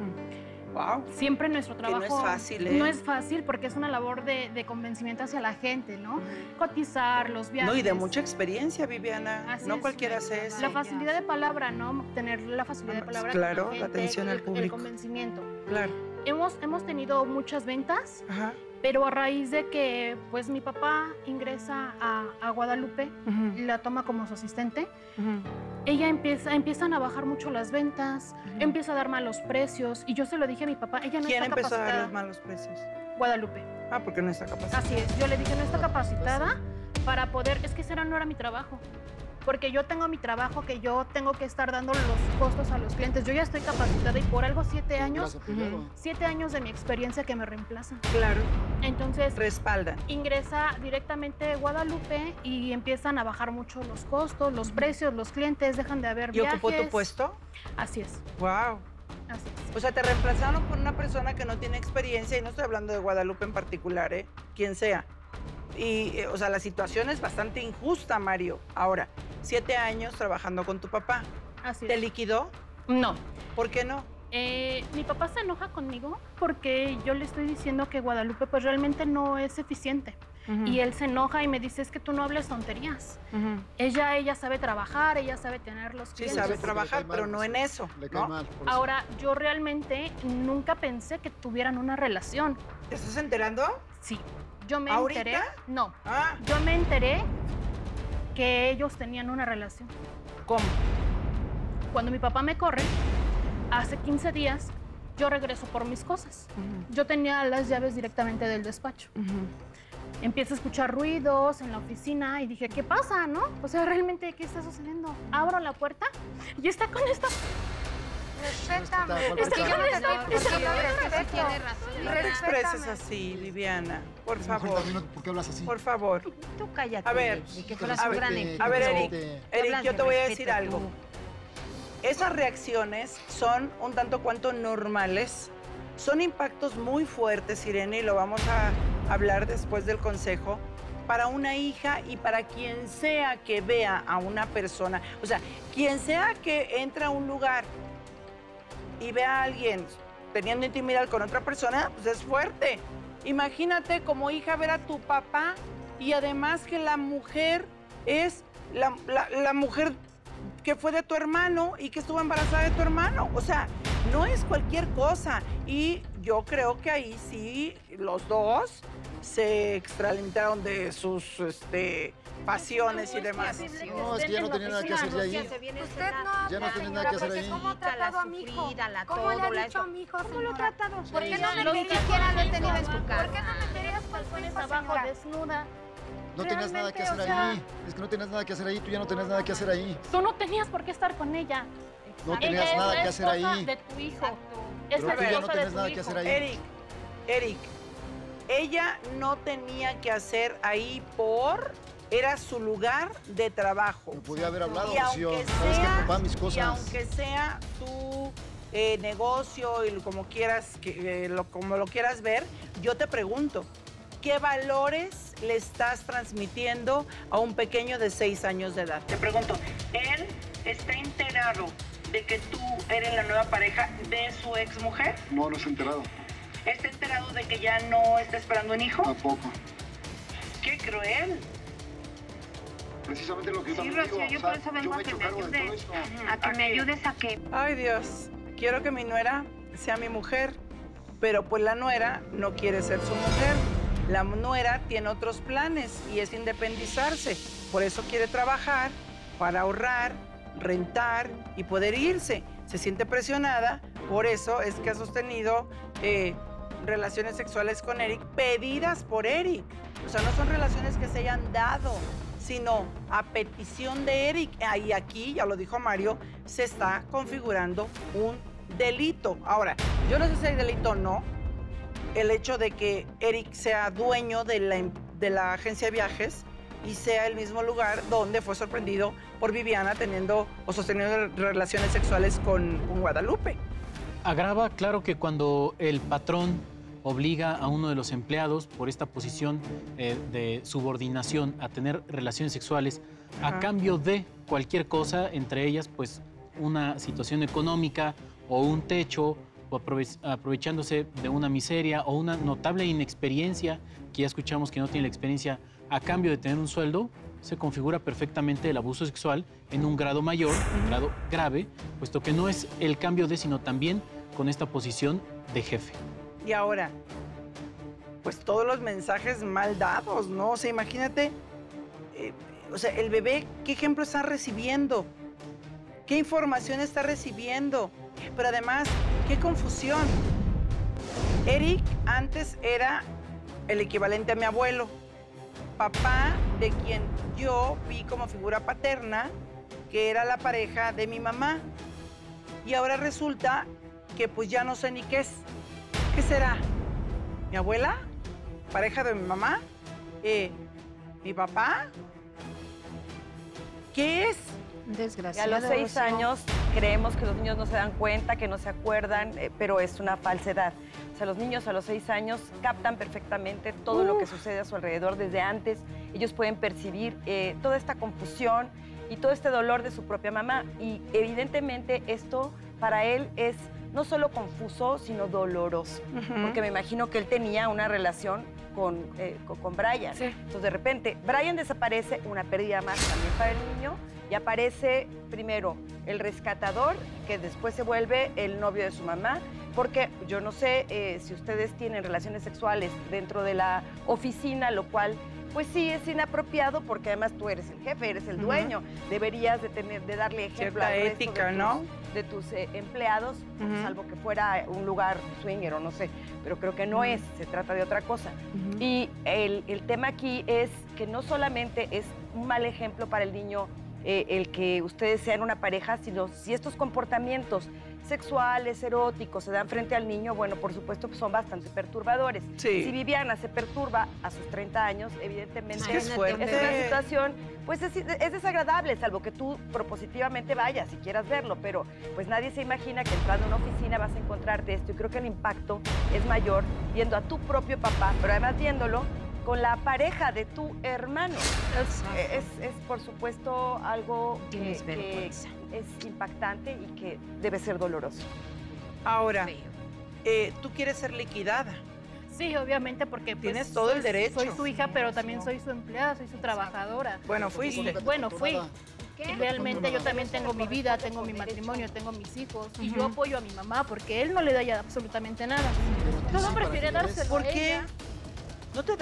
B: Wow.
J: Siempre nuestro
B: Que
J: trabajo...
B: no es fácil, ¿eh?
J: No es fácil porque es una labor de convencimiento hacia la gente, ¿no? Cotizar los viajes.
B: No, y de mucha experiencia, Viviana.
J: Así
B: No
J: es.
B: cualquiera hace eso.
J: La facilidad de palabra, ¿no? Tener la facilidad de palabra con
B: Claro,
J: la
B: la
J: gente,
B: atención al
J: el
B: público.
J: convencimiento.
B: Claro.
J: Hemos tenido muchas ventas,
B: Ajá.
J: pero a raíz de que pues mi papá ingresa a Guadalupe, la toma como su asistente, ella empiezan a bajar mucho las ventas, empieza a dar malos precios, y yo se lo dije a mi papá, ella no
B: ¿Quién
J: está
B: empezó a dar
J: capacitada.
B: los malos precios?
J: Guadalupe.
B: Ah, porque no está capacitada.
J: Así es, yo le dije, no está capacitada para poder, es que ese no era mi trabajo, porque yo tengo mi trabajo que yo tengo que estar dando los costos a los clientes, yo ya estoy capacitada y por algo 7 años, 7 años de mi experiencia que me reemplazan.
B: Claro.
J: Entonces,
B: respaldan.
J: Ingresa directamente Guadalupe y empiezan a bajar mucho los costos, los precios, los clientes dejan de haber
B: ¿Y
J: viajes.
B: ocupó tu puesto?
J: Así es.
B: Wow.
J: Así es.
B: O sea, te reemplazaron por una persona que no tiene experiencia, y no estoy hablando de Guadalupe en particular, quien sea. Y, o sea, la situación es bastante injusta, Mario. Ahora, 7 años trabajando con tu papá.
J: Así
B: ¿Te
J: es.
B: liquidó?
J: No.
B: ¿Por qué no?
J: Mi papá se enoja conmigo porque yo le estoy diciendo que Guadalupe pues realmente no es eficiente. Y él se enoja y me dice, es que tú no hables tonterías. Ella sabe trabajar, ella sabe tener los
B: Sí,
J: clientes.
B: sabe trabajar, pero no en eso.
C: Le cae
B: ¿no?
C: mal. por eso.
J: Ahora, yo realmente nunca pensé que tuvieran una relación.
B: ¿Te estás enterando?
J: Sí. Yo me
B: ¿Ahorita?
J: enteré. No.
B: Ah,
J: Yo me enteré que ellos tenían una relación.
B: ¿cómo?
J: Cuando mi papá me corre, hace 15 días, yo regreso por mis cosas. Yo tenía las llaves directamente del despacho. Empiezo a escuchar ruidos en la oficina y dije, ¿qué pasa, no? O sea, realmente, ¿qué está sucediendo? Abro la puerta y está con esta...
D: Respétame.
C: ¿Cuál
D: Es que yo no te
C: respeta?
D: estoy pidiendo respeto.
G: Tiene razón.
B: No te expreses así, Viviana. Por favor.
C: ¿Por qué hablas así?
B: Por favor.
G: Tú cállate.
B: A ver,
G: y que fueras
C: a
G: un
C: ver,
G: gran
C: Eric,
B: A ver,
C: Respete.
B: Eric, yo te voy a decir algo.
G: Tú.
B: Esas reacciones son un tanto cuanto normales. Son impactos muy fuertes, Irene, y lo vamos a hablar después del consejo, para una hija y para quien sea que vea a una persona. O sea, quien sea que entra a un lugar y ve a alguien teniendo intimidad con otra persona, pues es fuerte. Imagínate como hija ver a tu papá y además que la mujer es la mujer que fue de tu hermano y que estuvo embarazada de tu hermano. O sea, no es cualquier cosa. Y yo creo que ahí sí los dos se extralimitaron de sus pasiones y demás.
C: No, es que ya no tenía nada que hacer ahí.
G: Usted no,
C: Ya no tenía nada que hacer ahí.
G: ¿Cómo ha tratado a mi hijo? ¿Cómo le ha dicho a mi hijo? ¿Cómo lo ha tratado? ¿Por qué no
J: Ni siquiera lo he tenido en
G: su
J: casa.
G: ¿Por qué no me querías
J: Calzones abajo, desnuda.
C: No tenías nada que hacer ahí. Es que no tenías nada que hacer ahí. Tú ya no tenías nada que hacer ahí.
J: Tú no tenías por qué estar con ella.
C: No tenías
J: Ella
C: nada
J: es
C: que
J: la
C: hacer
J: esposa
C: ahí.
J: de tu hijo.
C: Pero
J: Es
C: tú
J: la
C: ya no
J: esposa de
C: tenías
J: tu
C: nada que
J: hijo.
C: hacer ahí.
B: Eric, ella no tenía que hacer ahí era su lugar de trabajo.
C: Me podía haber hablado,
B: Y
C: Rocío.
B: aunque
C: Sabes que
B: sea-
C: papá, mis
B: Y
C: cosas.
B: aunque sea tu negocio y como quieras, como lo quieras ver, yo te pregunto, ¿qué valores le estás transmitiendo a un pequeño de 6 años de edad? Te pregunto, ¿él está enterado de que tú eres la nueva pareja de su exmujer?
C: No, no se ha enterado.
B: ¿Está enterado de que ya no está esperando un hijo?
C: Tampoco.
B: ¡Qué cruel!
C: Precisamente lo que yo
G: Sí,
C: también
G: Rocío,
C: digo.
G: yo
C: o sea,
G: por eso vengo
C: yo
G: a
C: me he
G: que
C: hecho
G: me
C: cargo de todo
G: ayudes.
C: esto.
G: A que me ayudes a que...
B: Ay, Dios, quiero que mi nuera sea mi mujer, pero pues la nuera no quiere ser su mujer. La nuera tiene otros planes y es independizarse. Por eso quiere trabajar para ahorrar, rentar y poder irse. Se siente presionada, por eso es que ha sostenido relaciones sexuales con Eric pedidas por Eric. O sea, no son relaciones que se hayan dado, sino a petición de Eric. Y aquí, ya lo dijo Mario, se está configurando un delito. Ahora, yo no sé si hay delito o no, el hecho de que Eric sea dueño de la agencia de viajes y sea el mismo lugar donde fue sorprendido por Viviana teniendo o sosteniendo relaciones sexuales con Guadalupe.
H: Agrava, claro que cuando el patrón obliga a uno de los empleados por esta posición de subordinación a tener relaciones sexuales a cambio de cualquier cosa, entre ellas pues una situación económica o un techo, o aprovechándose de una miseria o una notable inexperiencia, que ya escuchamos que no tiene la experiencia, a cambio de tener un sueldo, se configura perfectamente el abuso sexual en un grado mayor, un grado grave, puesto que no es el cambio de, sino también con esta posición de jefe.
B: Y ahora, pues todos los mensajes mal dados, ¿no? O sea, imagínate, o sea, el bebé, ¿qué ejemplo está recibiendo? ¿Qué información está recibiendo? Pero además, qué confusión. Eric antes era el equivalente a mi abuelo, papá de quien yo vi como figura paterna, que era la pareja de mi mamá. Y ahora resulta que pues ya no sé ni qué es. ¿Qué será? ¿Mi abuela? ¿Pareja de mi mamá? ¿Mi papá? ¿Qué es?
F: Y
G: Desgraciado.
F: a los 6 años creemos que los niños no se dan cuenta, que no se acuerdan, pero es una falsedad. O sea, los niños a los 6 años captan perfectamente todo lo que sucede a su alrededor desde antes. Ellos pueden percibir toda esta confusión y todo este dolor de su propia mamá. Y evidentemente esto para él es no solo confuso, sino doloroso. Porque me imagino que él tenía una relación con Brian.
B: Sí.
F: Entonces, de repente, Brian desaparece, una pérdida más también para el niño, y aparece primero el rescatador, que después se vuelve el novio de su mamá, porque yo no sé si ustedes tienen relaciones sexuales dentro de la oficina, lo cual pues sí es inapropiado, porque además tú eres el jefe, eres el dueño, deberías de darle ejemplo
B: Cierta
F: al resto
B: ética, ¿no?
F: de tus empleados, salvo que fuera un lugar swinger o no sé, pero creo que no es, se trata de otra cosa. Y el tema aquí es que no solamente es un mal ejemplo para el niño el que ustedes sean una pareja, sino si estos comportamientos sexuales, eróticos, se dan frente al niño, bueno, por supuesto que son bastante perturbadores.
B: Sí.
F: Si Viviana se perturba a sus 30 años, evidentemente
B: Es que es fuerte.
F: es una situación, pues es desagradable, salvo que tú propositivamente vayas y quieras verlo, pero pues nadie se imagina que entrando a una oficina vas a encontrarte esto, y creo que el impacto es mayor viendo a tu propio papá, pero además viéndolo con la pareja de tu hermano. Es por supuesto algo que es impactante y que debe ser doloroso.
B: Ahora, tú quieres ser liquidada.
J: Sí, obviamente, porque pues,
B: tienes todo el derecho.
J: Soy su hija, pero también soy su empleada, soy su trabajadora.
B: Bueno, fuiste.
J: Bueno, fui. Y realmente yo también tengo mi vida, tengo mi matrimonio, tengo mis hijos. Y yo apoyo a mi mamá porque él no le da ya absolutamente nada. Todo prefiere dárselo
B: ¿Por
J: a
B: qué?
J: ella.
B: ¿No te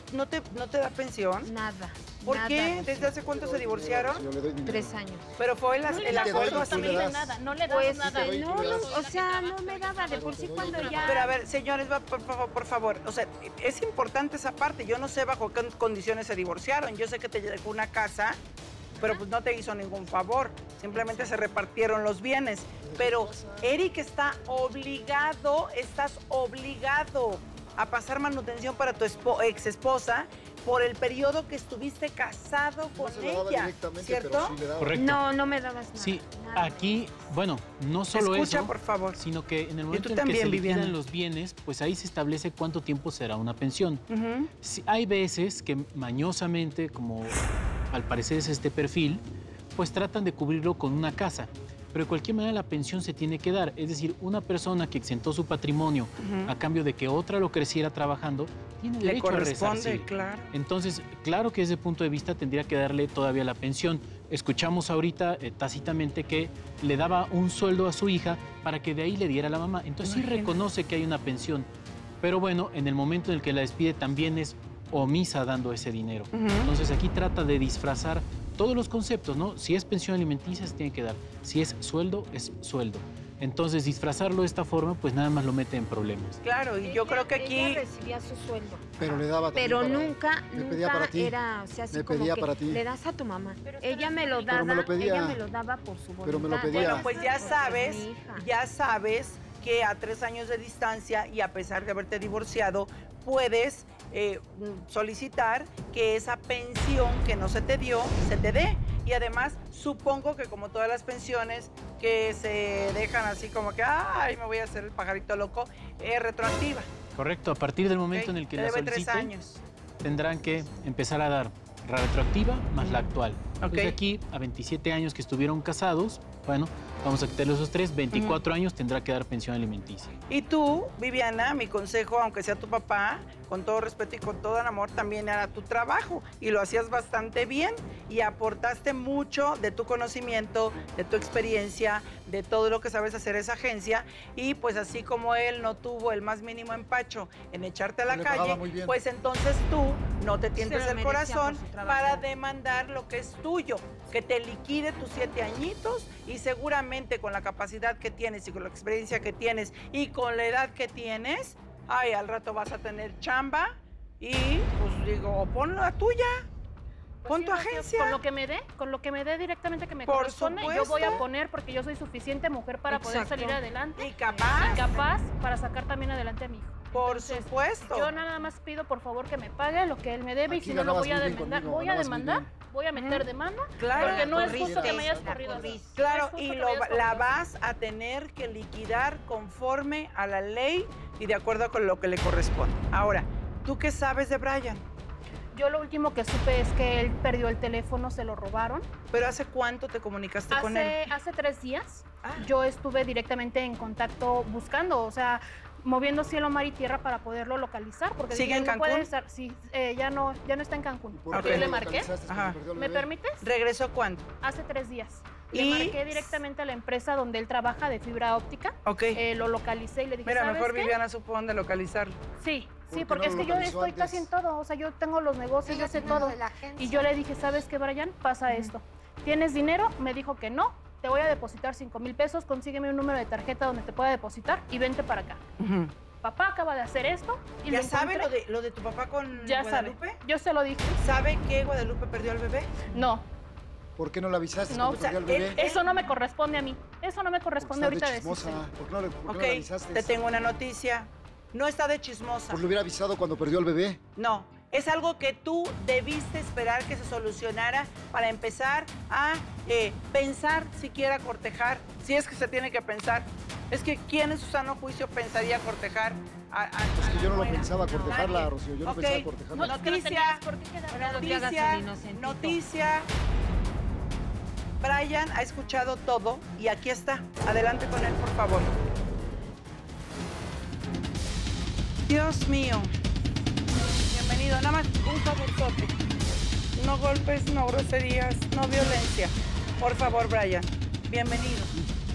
B: da pensión?
G: Nada.
B: ¿Por
G: nada,
B: qué?
G: Rocío.
B: ¿Desde hace cuánto se divorciaron?
G: 3 años.
B: Pero fue
J: No le
B: el
J: das
B: acuerdo
J: absolutamente
B: así.
J: nada, no le das
G: Pues
J: nada.
G: no, o sea, no me daba de por sí cuando ya...
B: Pero a ver, señores, por favor, o sea, es importante esa parte. Yo no sé bajo qué condiciones se divorciaron. Yo sé que te dejó una casa, pero pues no te hizo ningún favor. Simplemente se repartieron los bienes. Pero Eric está obligado, estás obligado a pasar manutención para tu ex esposa por el periodo que estuviste casado con ella, ¿cierto?
H: Correcto.
G: No, no me dabas nada.
H: Sí,
G: nada.
H: aquí, bueno, no solo
B: Escucha,
H: eso,
B: por favor.
H: sino que en el momento
B: tú
H: en que
B: también,
H: se liquidan
B: Viviana.
H: los bienes, pues ahí se establece cuánto tiempo será una pensión.
B: Ujú.
H: Sí, hay veces que mañosamente, como al parecer es este perfil, pues tratan de cubrirlo con una casa. Pero de cualquier manera la pensión se tiene que dar. Es decir, una persona que exentó su patrimonio a cambio de que otra lo creciera trabajando, tiene
B: Le
H: derecho a
B: corresponde,
H: resarcir.
B: claro.
H: Entonces, claro que desde ese punto de vista tendría que darle todavía la pensión. Escuchamos ahorita tácitamente que le daba un sueldo a su hija para que de ahí le diera a la mamá. Entonces sí reconoce que hay una pensión. Pero bueno, en el momento en el que la despide también es omisa dando ese dinero. Entonces aquí trata de disfrazar todos los conceptos, ¿no? Si es pensión alimenticia, se tiene que dar. Si es sueldo, es sueldo. Entonces, disfrazarlo de esta forma, pues nada más lo mete en problemas.
B: Claro, y yo creo que aquí...
G: Ella recibía su sueldo.
C: Pero le daba
G: Pero
C: también para-
G: nunca,
C: me pedía para ti.
G: era, o sea, así
C: Me
G: como
C: pedía
G: que
C: para ti.
G: le das a tu mamá. Ella me lo daba,
C: Pero me lo pedía.
G: ella me lo daba por su voluntad.
C: Pero me lo pedía.
B: Bueno, pues ya
G: Porque es mi
B: sabes que a 3 años de distancia y a pesar de haberte divorciado, puedes solicitar que esa pensión que no se te dio, se te dé. Y además, supongo que como todas las pensiones que se dejan así como que, ay, me voy a hacer el pajarito loco, es retroactiva.
H: Correcto, a partir del momento
B: ¿Ok?
H: en el que
B: Te
H: la
B: debe 3
H: soliciten,
B: años.
H: tendrán que empezar a dar la retroactiva más la actual.
B: Ok.
H: Entonces aquí, a 27 años que estuvieron casados, bueno, vamos a quitarle esos 3, 24 años tendrá que dar pensión alimenticia.
B: Y tú, Viviana, mi consejo, aunque sea tu papá, con todo respeto y con todo el amor, también era tu trabajo y lo hacías bastante bien y aportaste mucho de tu conocimiento, de tu experiencia, de todo lo que sabes hacer esa agencia y pues así como él no tuvo el más mínimo empacho en echarte a la
C: Le pagaba
B: calle,
C: muy bien.
B: pues entonces tú no te tientes
G: Se lo
B: el
G: merecía
B: corazón
G: por su trabajo.
B: para demandar lo que es tuyo, que te liquide tus 7 añitos y seguramente con la capacidad que tienes y con la experiencia que tienes y con la edad que tienes, ay, al rato vas a tener chamba y pues digo, o pon la tuya, pon
J: sí,
B: tu
J: Rocío,
B: agencia.
J: con lo que me dé directamente que me
B: Por
J: corresponde, yo
B: supuesto.
J: voy a poner porque yo soy suficiente mujer para poder
G: Exacto.
J: salir adelante
B: Y capaz,
J: y capaz para sacar también adelante a mi hijo.
B: por
J: Entonces,
B: supuesto.
J: Yo nada más pido por favor que me pague lo que él me debe y
C: Aquí
J: si no lo
C: ganabas
J: voy a
C: muy bien
J: demandar,
C: conmigo,
J: voy a
C: ganabas muy
J: demandar,
C: bien.
J: voy a meter demanda,
B: Claro.
J: porque no es justo
G: corriste,
J: que me hayas
G: la
J: corrido.
G: corriste.
B: Claro,
J: No es justo
B: y
J: que me hayas
B: la
J: corrido.
B: vas a tener que liquidar conforme a la ley y de acuerdo con lo que le corresponde. Ahora, ¿tú qué sabes de Brian?
J: Yo lo último que supe es que él perdió el teléfono, se lo robaron.
B: ¿Pero hace cuánto te comunicaste con él?
J: Hace 3 días
B: Ah.
J: yo estuve directamente en contacto buscando, o sea, moviendo cielo, mar y tierra para poderlo localizar. Porque
B: ¿Sigue
J: dije,
B: en
J: no puede
B: Cancún?
J: estar, sí, ya no está en Cancún.
C: ¿Por
J: Porque
C: qué
J: yo le
C: lo
J: marqué.
C: localizaste cuando
B: Ajá.
C: perdió el
J: ¿Me
C: bebé?
J: permites?
B: ¿Regresó cuándo?
J: Hace 3 días.
B: Y-
J: Le marqué directamente a la empresa donde él trabaja de fibra óptica.
B: Ok.
J: Lo localicé y le dije,
B: Mira,
J: ¿sabes
B: mejor
J: qué?
B: Viviana supo dónde localizarlo.
J: Sí,
C: ¿Por
J: sí,
C: qué
J: porque
C: no
J: es
C: lo
J: que yo
C: localizó
J: estoy
C: antes?
J: casi en todo. O sea, yo tengo los negocios, yo sé todo. Y yo le dije, ¿sabes qué, Brian? Pasa esto. ¿Tienes dinero? Me dijo que no. Te voy a depositar 5,000 pesos, consígueme un número de tarjeta donde te pueda depositar y vente para acá. Papá acaba de hacer esto y
B: ¿Ya
J: lo
B: sabe
J: encontré.
B: lo de tu papá con
J: Ya
B: Guadalupe?
J: sabe. Yo se lo dije.
B: ¿Sabe que Guadalupe perdió al bebé?
J: No,
C: ¿Por qué no le avisaste
J: No,
C: cuando
J: o sea,
C: perdió el bebé?
J: eso no me corresponde a mí. Eso no me
C: Porque
J: corresponde
C: estás de
J: ahorita
C: chismosa.
J: decirte.
C: ¿Por qué no
B: Ok,
C: le avisaste?
B: te tengo una noticia. No está de chismosa.
C: Pues le hubiera avisado cuando perdió el bebé.
B: No, es algo que tú debiste esperar que se solucionara para empezar a pensar, siquiera cortejar, si es que se tiene que pensar. Es que ¿quién en su sano juicio pensaría cortejar a
C: Es que
B: la
C: yo no lo
B: nuera?
C: pensaba cortejarla,
B: Nadie.
C: Rocío. Yo no
B: Ok,
C: pensaba cortejarla.
J: No, es que no
B: Noticia,
J: tenías por qué quedar.
G: Ahora no te hagas el inocentito.
B: noticia. Brian ha escuchado todo y aquí está. Adelante con él, por favor. Dios mío. Bienvenido. Nada más un favorzote. No golpes, no groserías, no violencia. Por favor, Brian. Bienvenido.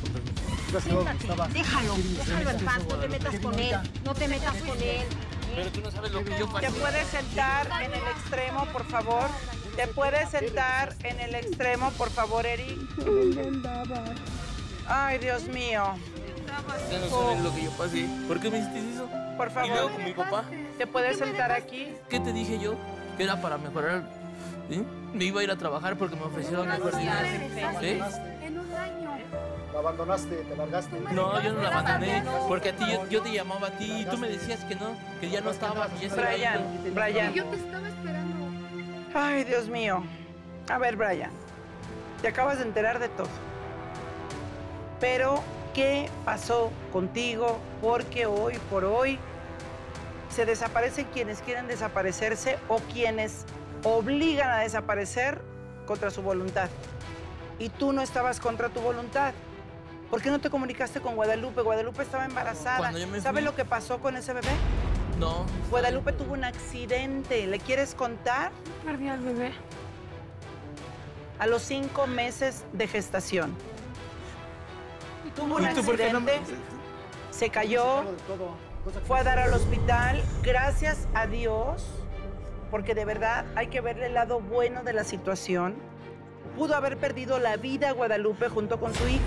G: Déjalo en paz, no te metas con él. No te metas con él.
K: Pero tú no sabes lo que yo pasé.
B: ¿Te puedes sentar en el extremo, por favor? ¿Te puedes sentar en el extremo, por favor, Eric? Ay, Dios mío.
K: Ya no sabes lo que yo pasé. ¿Por qué me hiciste eso?
B: Por favor.
K: Y luego con mi papá.
B: ¿Te puedes sentar aquí?
K: ¿Qué te dije yo? Que era para mejorar. ¿Sí? Me iba a ir a trabajar porque me ofrecieron mejor dinero. ¿Sí?
G: En un año.
C: La abandonaste, te largaste.
K: No, yo no la abandoné. Porque a ti, yo te llamaba a ti y tú me decías que no, que ya no estabas. Y ya se había ido.
B: Brian.
G: Yo te estaba esperando.
B: Ay, Dios mío. A ver, Brian. Te acabas de enterar de todo. Pero, ¿qué pasó contigo? Porque hoy por hoy se desaparecen quienes quieren desaparecerse o quienes obligan a desaparecer contra su voluntad. Y tú no estabas contra tu voluntad. ¿Por qué no te comunicaste con Guadalupe? Guadalupe estaba embarazada.
K: Cuando yo me
B: ¿Sabes
K: fui-
B: lo que pasó con ese bebé?
K: No.
B: Guadalupe tuvo un accidente. ¿Le quieres contar?
I: Perdí al bebé.
B: A los 5 meses de gestación. Tuvo un
K: ¿Y tú por qué no me-
B: accidente, se cayó, fue a dar al hospital. Gracias a Dios, porque de verdad hay que verle el lado bueno de la situación. Pudo haber perdido la vida Guadalupe junto con su hijo.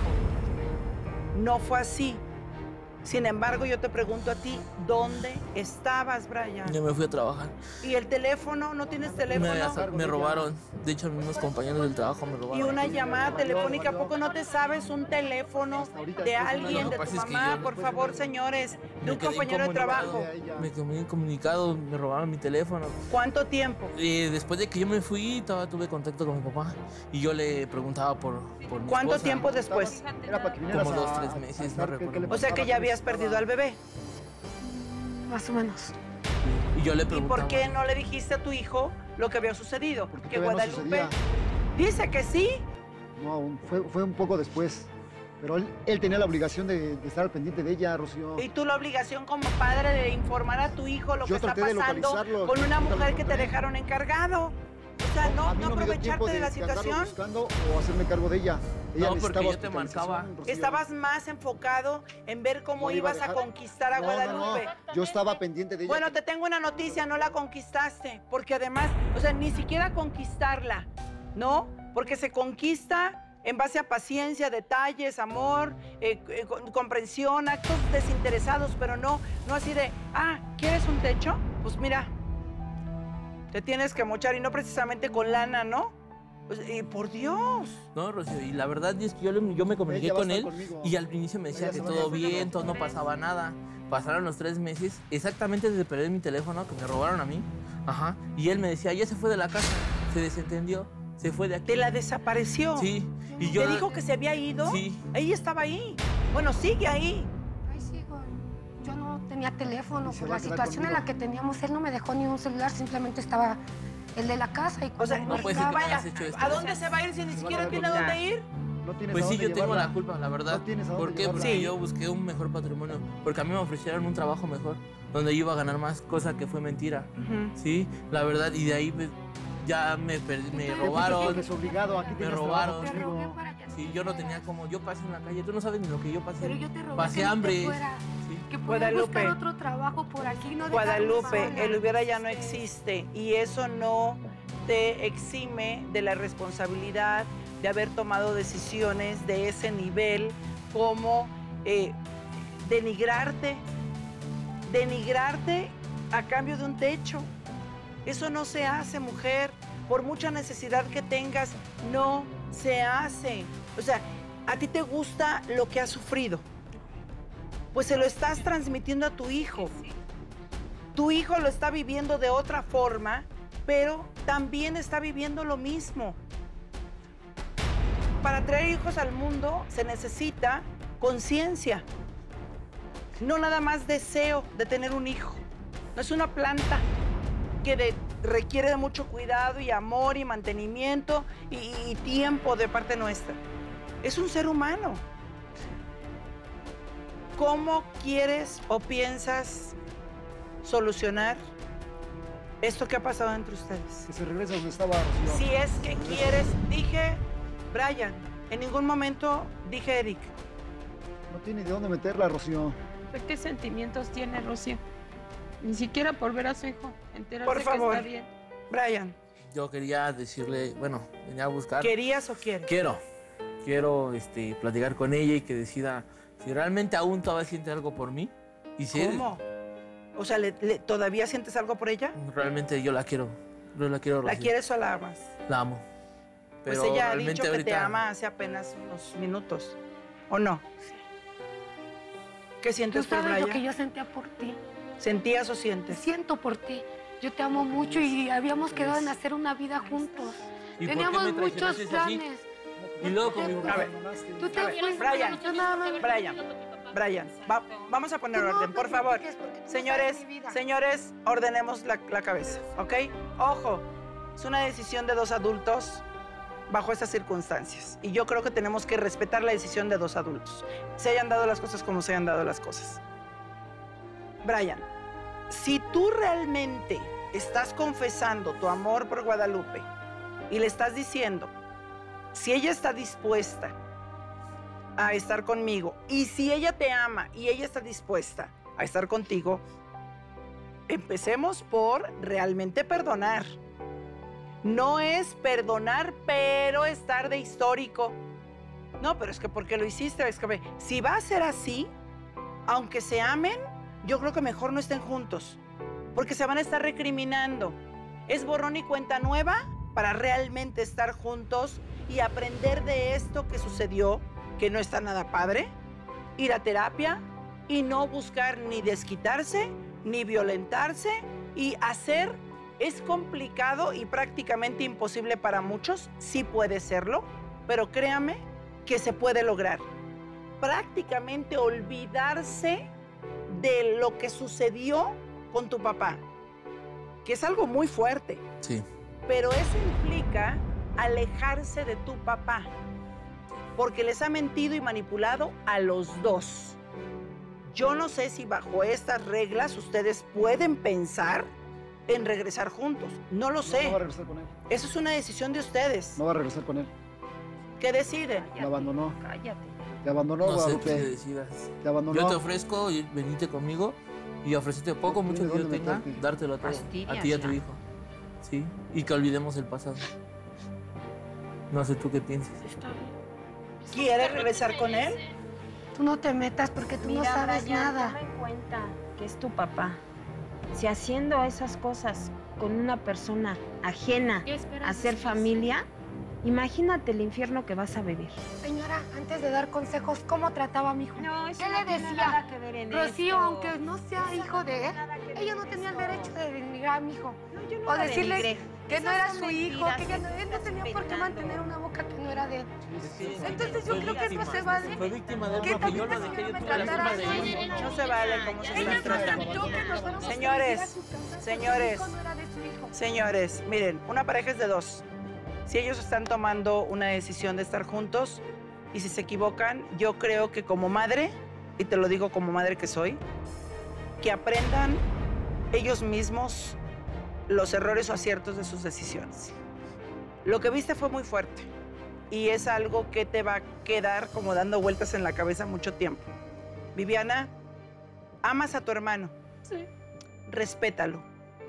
B: No fue así. Sin embargo, yo te pregunto a ti, ¿dónde estabas, Brian?
K: Yo me fui a trabajar.
B: ¿Y el teléfono? ¿No tienes teléfono?
K: Me robaron. De hecho, unos compañeros del trabajo me robaron.
B: Y una llamada telefónica, ¿a poco no te sabes un teléfono de alguien, de tu mamá? Por favor, señores, de un compañero de trabajo.
K: Me quedé incomunicado, me robaron mi teléfono.
B: ¿Cuánto tiempo?
K: Después de que yo me fui, tuve contacto con mi papá y yo le preguntaba por mi
B: ¿Cuánto
K: esposa.
B: tiempo después?
K: Como 2, 3 meses, no recuerdo.
B: O sea que ya habías perdido al bebé.
I: Más o menos.
K: Y yo le
B: ¿Y
K: preguntaba.
B: por qué no le dijiste a tu hijo lo que había sucedido? Que
C: todavía no
B: Guadalupe
C: sucedía.
B: dice que sí.
C: No, fue un poco después. Pero él tenía la obligación de estar al pendiente de ella, Rocío.
B: Y tú la obligación como padre de informar a tu hijo lo que
C: Yo
B: está
C: traté de
B: pasando
C: localizarlo,
B: con una
C: nunca lo
B: mujer que te
C: encontré.
B: dejaron encargado. O sea, no
C: A mí me dio
B: aprovecharte
C: tiempo
B: de la
C: andarlo
B: situación.
C: buscando o hacerme cargo de ella. Ella
K: No, porque
C: necesitaba
K: yo te
C: hospitalización,
K: marcaba.
C: Rocío.
B: Estabas más enfocado en ver cómo
C: No iba
B: ibas a
C: dejar-
B: conquistar a
C: No,
B: Guadalupe.
C: no. Yo estaba pendiente de ella.
B: Bueno, te tengo una noticia, no la conquistaste, porque además, o sea, ni siquiera conquistarla, ¿no? Porque se conquista en base a paciencia, detalles, amor, comprensión, actos desinteresados, pero no así de, ¿quieres un techo? Pues mira, te tienes que mochar y no precisamente con lana, ¿no? Pues, por Dios.
K: No, Rocío, y la verdad es que yo me comuniqué
C: Ella va a
K: con
C: estar
K: él
C: conmigo.
K: y al inicio me decía
C: Ella
K: que
C: se va a
K: todo
C: quedar
K: bien,
C: conmigo.
K: todo no pasaba nada. Pasaron los 3 meses, exactamente desde perder mi teléfono, que me robaron a mí. Ajá. Y él me decía, ya se fue de la casa, se desentendió, se fue de aquí.
B: ¿Te la desapareció?
K: Sí. Y yo,
B: ¿Te dijo que se había ido?
K: Sí.
B: Ella estaba ahí. Bueno, sigue ahí.
D: Ay, sí, yo no tenía teléfono
C: Y se
D: por
C: va
D: la
C: a quedar
D: situación en la
C: conmigo.
D: que teníamos. Él no me dejó ni un celular, simplemente estaba el de la casa. Y
B: O sea,
K: No puede ser que me
B: vaya,
K: hayas hecho esto.
B: ¿a dónde se va a ir si ni siquiera tiene a dónde ir?
C: No tienes
K: Pues
C: a
K: sí,
C: dónde
K: yo tengo
C: llevarla.
K: la culpa, la verdad.
C: No tienes a dónde
K: ¿Por qué?
C: llevarla.
K: Porque
B: Sí.
K: yo busqué un mejor patrimonio. Porque a mí me ofrecieron un trabajo mejor, donde yo iba a ganar más, cosa que fue mentira. Sí, la verdad, y de ahí pues, ya me robaron.
C: Desobligado, aquí
K: Me
C: tienes
K: robaron.
C: trabajo conmigo.
K: Sí, yo no tenía como, yo pasé en la calle, tú no sabes ni lo que yo pasé.
D: Pero yo te rogué
K: Pasé
D: que no te
K: hambre.
D: fueras,
K: Sí.
D: que pudieras
B: Guadalupe.
D: buscar otro trabajo por aquí. No dejarme
B: Guadalupe,
D: sola.
B: el hubiera ya no existe y eso no te exime de la responsabilidad de haber tomado decisiones de ese nivel como denigrarte a cambio de un techo. Eso no se hace, mujer. Por mucha necesidad que tengas, no se hace. O sea, a ti te gusta lo que has sufrido. Pues se lo estás transmitiendo a tu hijo. Tu hijo lo está viviendo de otra forma, pero también está viviendo lo mismo. Para traer hijos al mundo se necesita conciencia. No nada más deseo de tener un hijo. No es una planta que requiere de mucho cuidado y amor y mantenimiento y tiempo de parte nuestra. Es un ser humano. ¿Cómo quieres o piensas solucionar esto que ha pasado entre ustedes.
C: Que se regrese a donde estaba Rocío.
B: Si es que quieres, dije Brian, en ningún momento dije Eric.
C: No tiene de dónde meterla, Rocío.
I: ¿Qué sentimientos tiene Rocío? Ni siquiera por ver a su hijo, enterarse
B: Por favor,
I: que está bien.
B: Brian.
K: Yo quería decirle, bueno, venía a buscar.
B: ¿Querías o quieres?
K: Quiero platicar con ella y que decida si realmente aún todavía siente algo por mí. Y si
B: ¿Cómo? O sea, ¿todavía sientes algo por ella?
K: Realmente yo la quiero. Yo la quiero,
B: ¿La
K: Rocío.
B: quieres o la amas?
K: La amo. Pero
B: Pues ella ha
K: realmente
B: dicho que
K: ahorita...
B: te ama hace apenas unos minutos. ¿O no? ¿Qué
D: Tú
B: sientes por
D: sabes
B: Brian?
D: lo que yo sentía por ti.
B: ¿Sentías o sientes?
D: Siento por ti. Yo te amo mucho y habíamos quedado en hacer una vida juntos.
K: ¿Y por qué
D: Teníamos
K: me
D: muchos
K: traicionaste así?
D: planes.
K: Y luego con mi
B: A ver,
D: Tú te fuiste,
B: Brian,
D: yo nada más-
B: Brian, vamos a poner
D: Tú no
B: orden, por
D: te
B: favor.
D: platiques porque tú no
B: Señores,
D: sabes mi vida.
B: señores, ordenemos la cabeza, ¿ok? Ojo, es una decisión de dos adultos bajo estas circunstancias. Y yo creo que tenemos que respetar la decisión de dos adultos. Se hayan dado las cosas como se hayan dado las cosas. Brian, si tú realmente estás confesando tu amor por Guadalupe y le estás diciendo, si ella está dispuesta a estar conmigo y si ella te ama y ella está dispuesta a estar contigo, empecemos por realmente perdonar. No es perdonar, pero estar de histórico. No, pero es que ¿por qué lo hiciste? Es que si va a ser así, aunque se amen, yo creo que mejor no estén juntos, porque se van a estar recriminando. Es borrón y cuenta nueva para realmente estar juntos y aprender de esto que sucedió, que no está nada padre, ir a terapia y no buscar ni desquitarse, ni violentarse y hacer. Es complicado y prácticamente imposible para muchos, sí puede serlo, pero créame que se puede lograr. Prácticamente olvidarse de lo que sucedió con tu papá, que es algo muy fuerte.
K: Sí.
B: Pero eso implica alejarse de tu papá, porque les ha mentido y manipulado a los dos. Yo no sé si bajo estas reglas ustedes pueden pensar en regresar juntos. No lo sé.
C: No va a regresar con él.
B: Eso es una decisión de ustedes.
C: No va a regresar con él.
B: ¿Qué deciden?
C: Me abandonó.
F: Cállate.
C: Te abandonó,
K: No sé
C: Guadalupe.
K: qué decidas.
C: Te abandonó.
K: Yo te ofrezco venirte conmigo y ofrecerte poco, mucho que yo
C: ¿Dónde
K: tenga,
C: meterte?
K: dártelo a todo.
F: Fastidias,
K: A ti y a tu
F: ya.
K: hijo. Sí. Y que olvidemos el pasado. No sé tú qué piensas.
B: ¿Quieres regresar con él?
D: Tú no te metas porque tú no
G: Mira,
D: sabes
G: Brian,
D: nada.
G: toma en cuenta que es tu papá. Si haciendo esas cosas con una persona ajena a hacer familia, imagínate el infierno que vas a vivir.
D: Señora, antes de dar consejos, ¿cómo trataba a mi hijo?
G: No, eso
D: ¿Qué
G: no
D: le
G: tiene
D: decía?
G: nada que ver en
D: Rocío,
G: esto.
D: aunque no sea
G: Eso
D: hijo
G: no
D: de
G: tiene
D: él,
G: nada que ver
D: ella no
G: con
D: tenía el
G: eso.
D: derecho de denigrar a mi hijo.
G: No, yo no
D: O
G: la
D: decirle
G: denigré.
D: que no
G: Esas
D: era
G: son
D: su hijo,
G: mentiras
D: que ella no, él no
G: estás
D: tenía por qué
G: inventando.
D: mantener una boca que no era de él.
K: Sí,
D: Entonces yo
K: fue
D: creo que
K: víctima.
D: no se vale.
K: Fue víctima de él
D: Que
K: porque yo
D: también
K: lo
D: la
K: dejé,
D: señora
K: yo
D: me
K: tuve la
D: tratara
K: culpa de
D: así.
K: él.
B: No se vale como se están tratando.
D: Yo que nos fuéramos a
B: Señores,
D: vivir a su casa,
B: señores.
D: su hijo no era de su hijo.
B: Señores, miren, una pareja es de dos. Si ellos están tomando una decisión de estar juntos y si se equivocan, yo creo que como madre, y te lo digo como madre que soy, que aprendan ellos mismos los errores o aciertos de sus decisiones. Lo que viste fue muy fuerte y es algo que te va a quedar como dando vueltas en la cabeza mucho tiempo. Viviana, amas a tu hermano.
J: Sí.
B: Respétalo.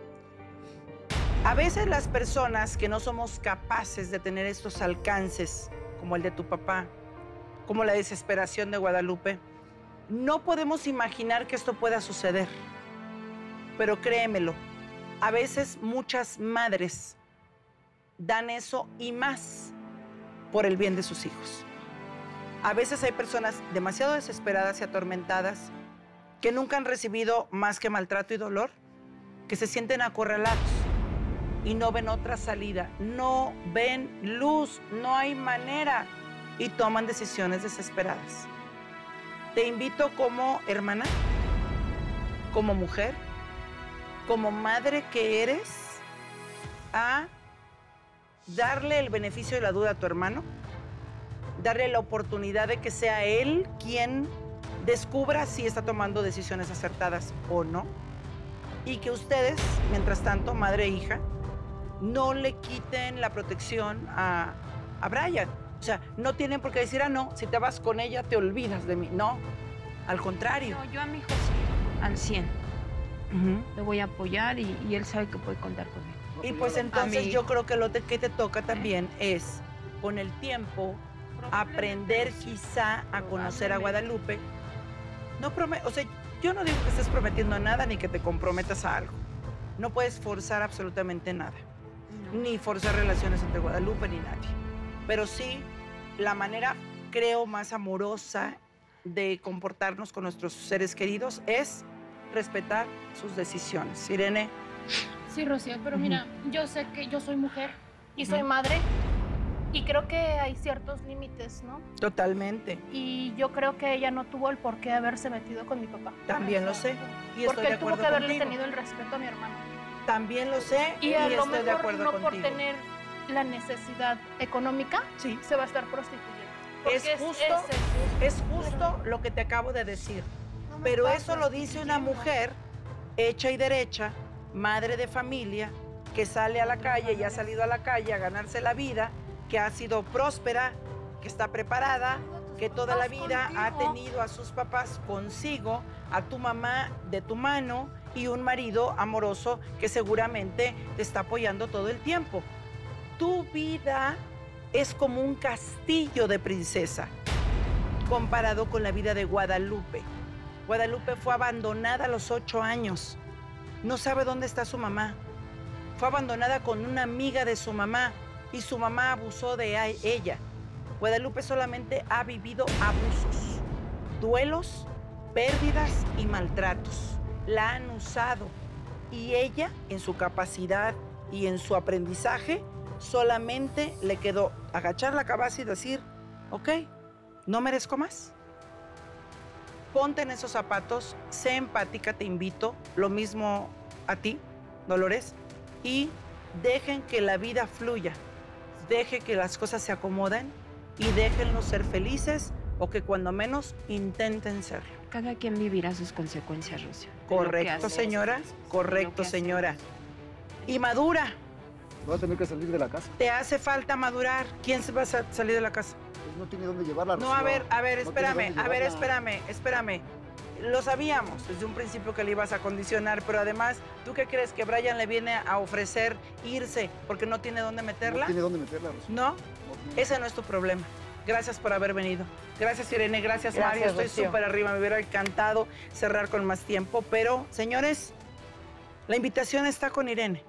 B: A veces las personas que no somos capaces de tener estos alcances, como el de tu papá, como la desesperación de Guadalupe, no podemos imaginar que esto pueda suceder. Pero créemelo, a veces muchas madres dan eso y más por el bien de sus hijos. A veces hay personas demasiado desesperadas y atormentadas que nunca han recibido más que maltrato y dolor, que se sienten acorralados y no ven otra salida, no ven luz, no hay manera y toman decisiones desesperadas. Te invito como hermana, como mujer, como madre que eres, a darle el beneficio de la duda a tu hermano, darle la oportunidad de que sea él quien descubra si está tomando decisiones acertadas o no. y que ustedes, mientras tanto, madre e hija, no le quiten la protección a Brian. O sea, no tienen por qué decir, ah, no, si te vas con ella te olvidas de mí. No, al contrario.
G: No, yo a mi hijo sí, al 100. Lo voy a apoyar y él sabe que puede contar conmigo.
B: Y pues entonces yo creo que lo que te toca también es, con el tiempo, aprender quizá a conocer a Guadalupe. No o sea, yo no digo que estés prometiendo nada ni que te comprometas a algo. No puedes forzar absolutamente nada. Ni forzar relaciones entre Guadalupe ni nadie. Pero sí, la manera, creo, más amorosa de comportarnos con nuestros seres queridos es respetar sus decisiones. Irene.
J: Sí, Rocío, pero mira, yo sé que yo soy mujer y soy madre y creo que hay ciertos límites, ¿no?
B: Totalmente.
J: Y yo creo que ella no tuvo el por qué haberse metido con mi papá.
B: También lo sé y estoy de acuerdo contigo.
J: Porque él tuvo que haberle tenido el respeto a mi hermano.
B: También lo sé y
J: a lo
B: estoy de acuerdo
J: mejor no
B: contigo.
J: por tener la necesidad económica, se va a estar prostituyendo.
B: Es justo lo que te acabo de decir. Pero eso lo dice una mujer hecha y derecha, madre de familia, que sale a la calle y ha salido a la calle a ganarse la vida, que ha sido próspera, que está preparada, que toda la vida ha tenido a sus papás consigo, a tu mamá de tu mano y un marido amoroso que seguramente te está apoyando todo el tiempo. Tu vida es como un castillo de princesa comparado con la vida de Guadalupe. Guadalupe fue abandonada a los 8 años. No sabe dónde está su mamá. Fue abandonada con una amiga de su mamá y su mamá abusó de ella. Guadalupe solamente ha vivido abusos, duelos, pérdidas y maltratos. La han usado y ella, en su capacidad y en su aprendizaje, solamente le quedó agachar la cabeza y decir, ok, no merezco más. Ponte en esos zapatos, sé empática, te invito, lo mismo a ti, Dolores, y dejen que la vida fluya, deje que las cosas se acomoden y déjenlos ser felices o que cuando menos intenten serlo.
G: Cada quien vivirá sus consecuencias, Rocío.
B: Correcto, señora, correcto, señora. Y madura.
C: Voy a tener que salir de la casa.
B: ¿Te hace falta madurar? ¿Quién se va a salir de la casa?
C: Pues no tiene dónde llevarla, Rocío.
B: No, a ver, espérame,
C: No
B: espérame. Lo sabíamos desde un principio que le ibas a condicionar, pero además, ¿tú qué crees? ¿Que Brian le viene a ofrecer irse porque no tiene dónde meterla?
C: No tiene dónde meterla, Rocío.
B: ¿No? Ese no es tu problema. Gracias por haber venido. Gracias, Irene. Gracias, Mario. Estoy súper arriba. Me hubiera encantado cerrar con más tiempo. Pero, señores, la invitación está con Irene.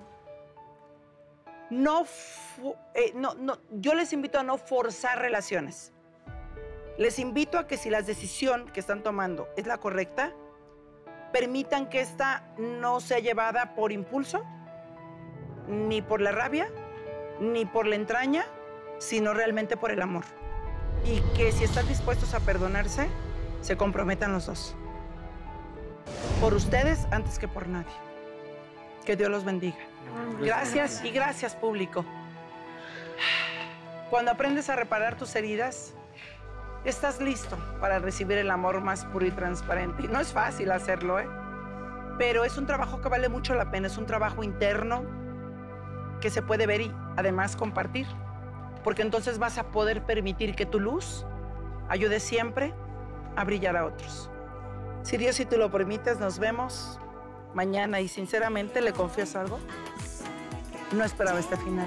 B: Yo les invito a no forzar relaciones. Les invito a que si la decisión que están tomando es la correcta, permitan que esta no sea llevada por impulso, ni por la rabia, ni por la entraña, sino realmente por el amor. Y que si están dispuestos a perdonarse, se comprometan los dos. Por ustedes antes que por nadie. Que Dios los bendiga. Gracias y gracias, público. Cuando aprendes a reparar tus heridas, estás listo para recibir el amor más puro y transparente. Y no es fácil hacerlo, pero es un trabajo que vale mucho la pena. Es un trabajo interno que se puede ver y además compartir. Porque entonces vas a poder permitir que tu luz ayude siempre a brillar a otros. Si Dios y tú lo permites, nos vemos mañana. Y sinceramente, ¿le confieso algo? No esperaba este final.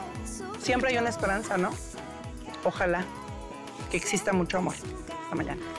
B: Siempre hay una esperanza, ¿no? Ojalá que exista mucho amor. Hasta mañana.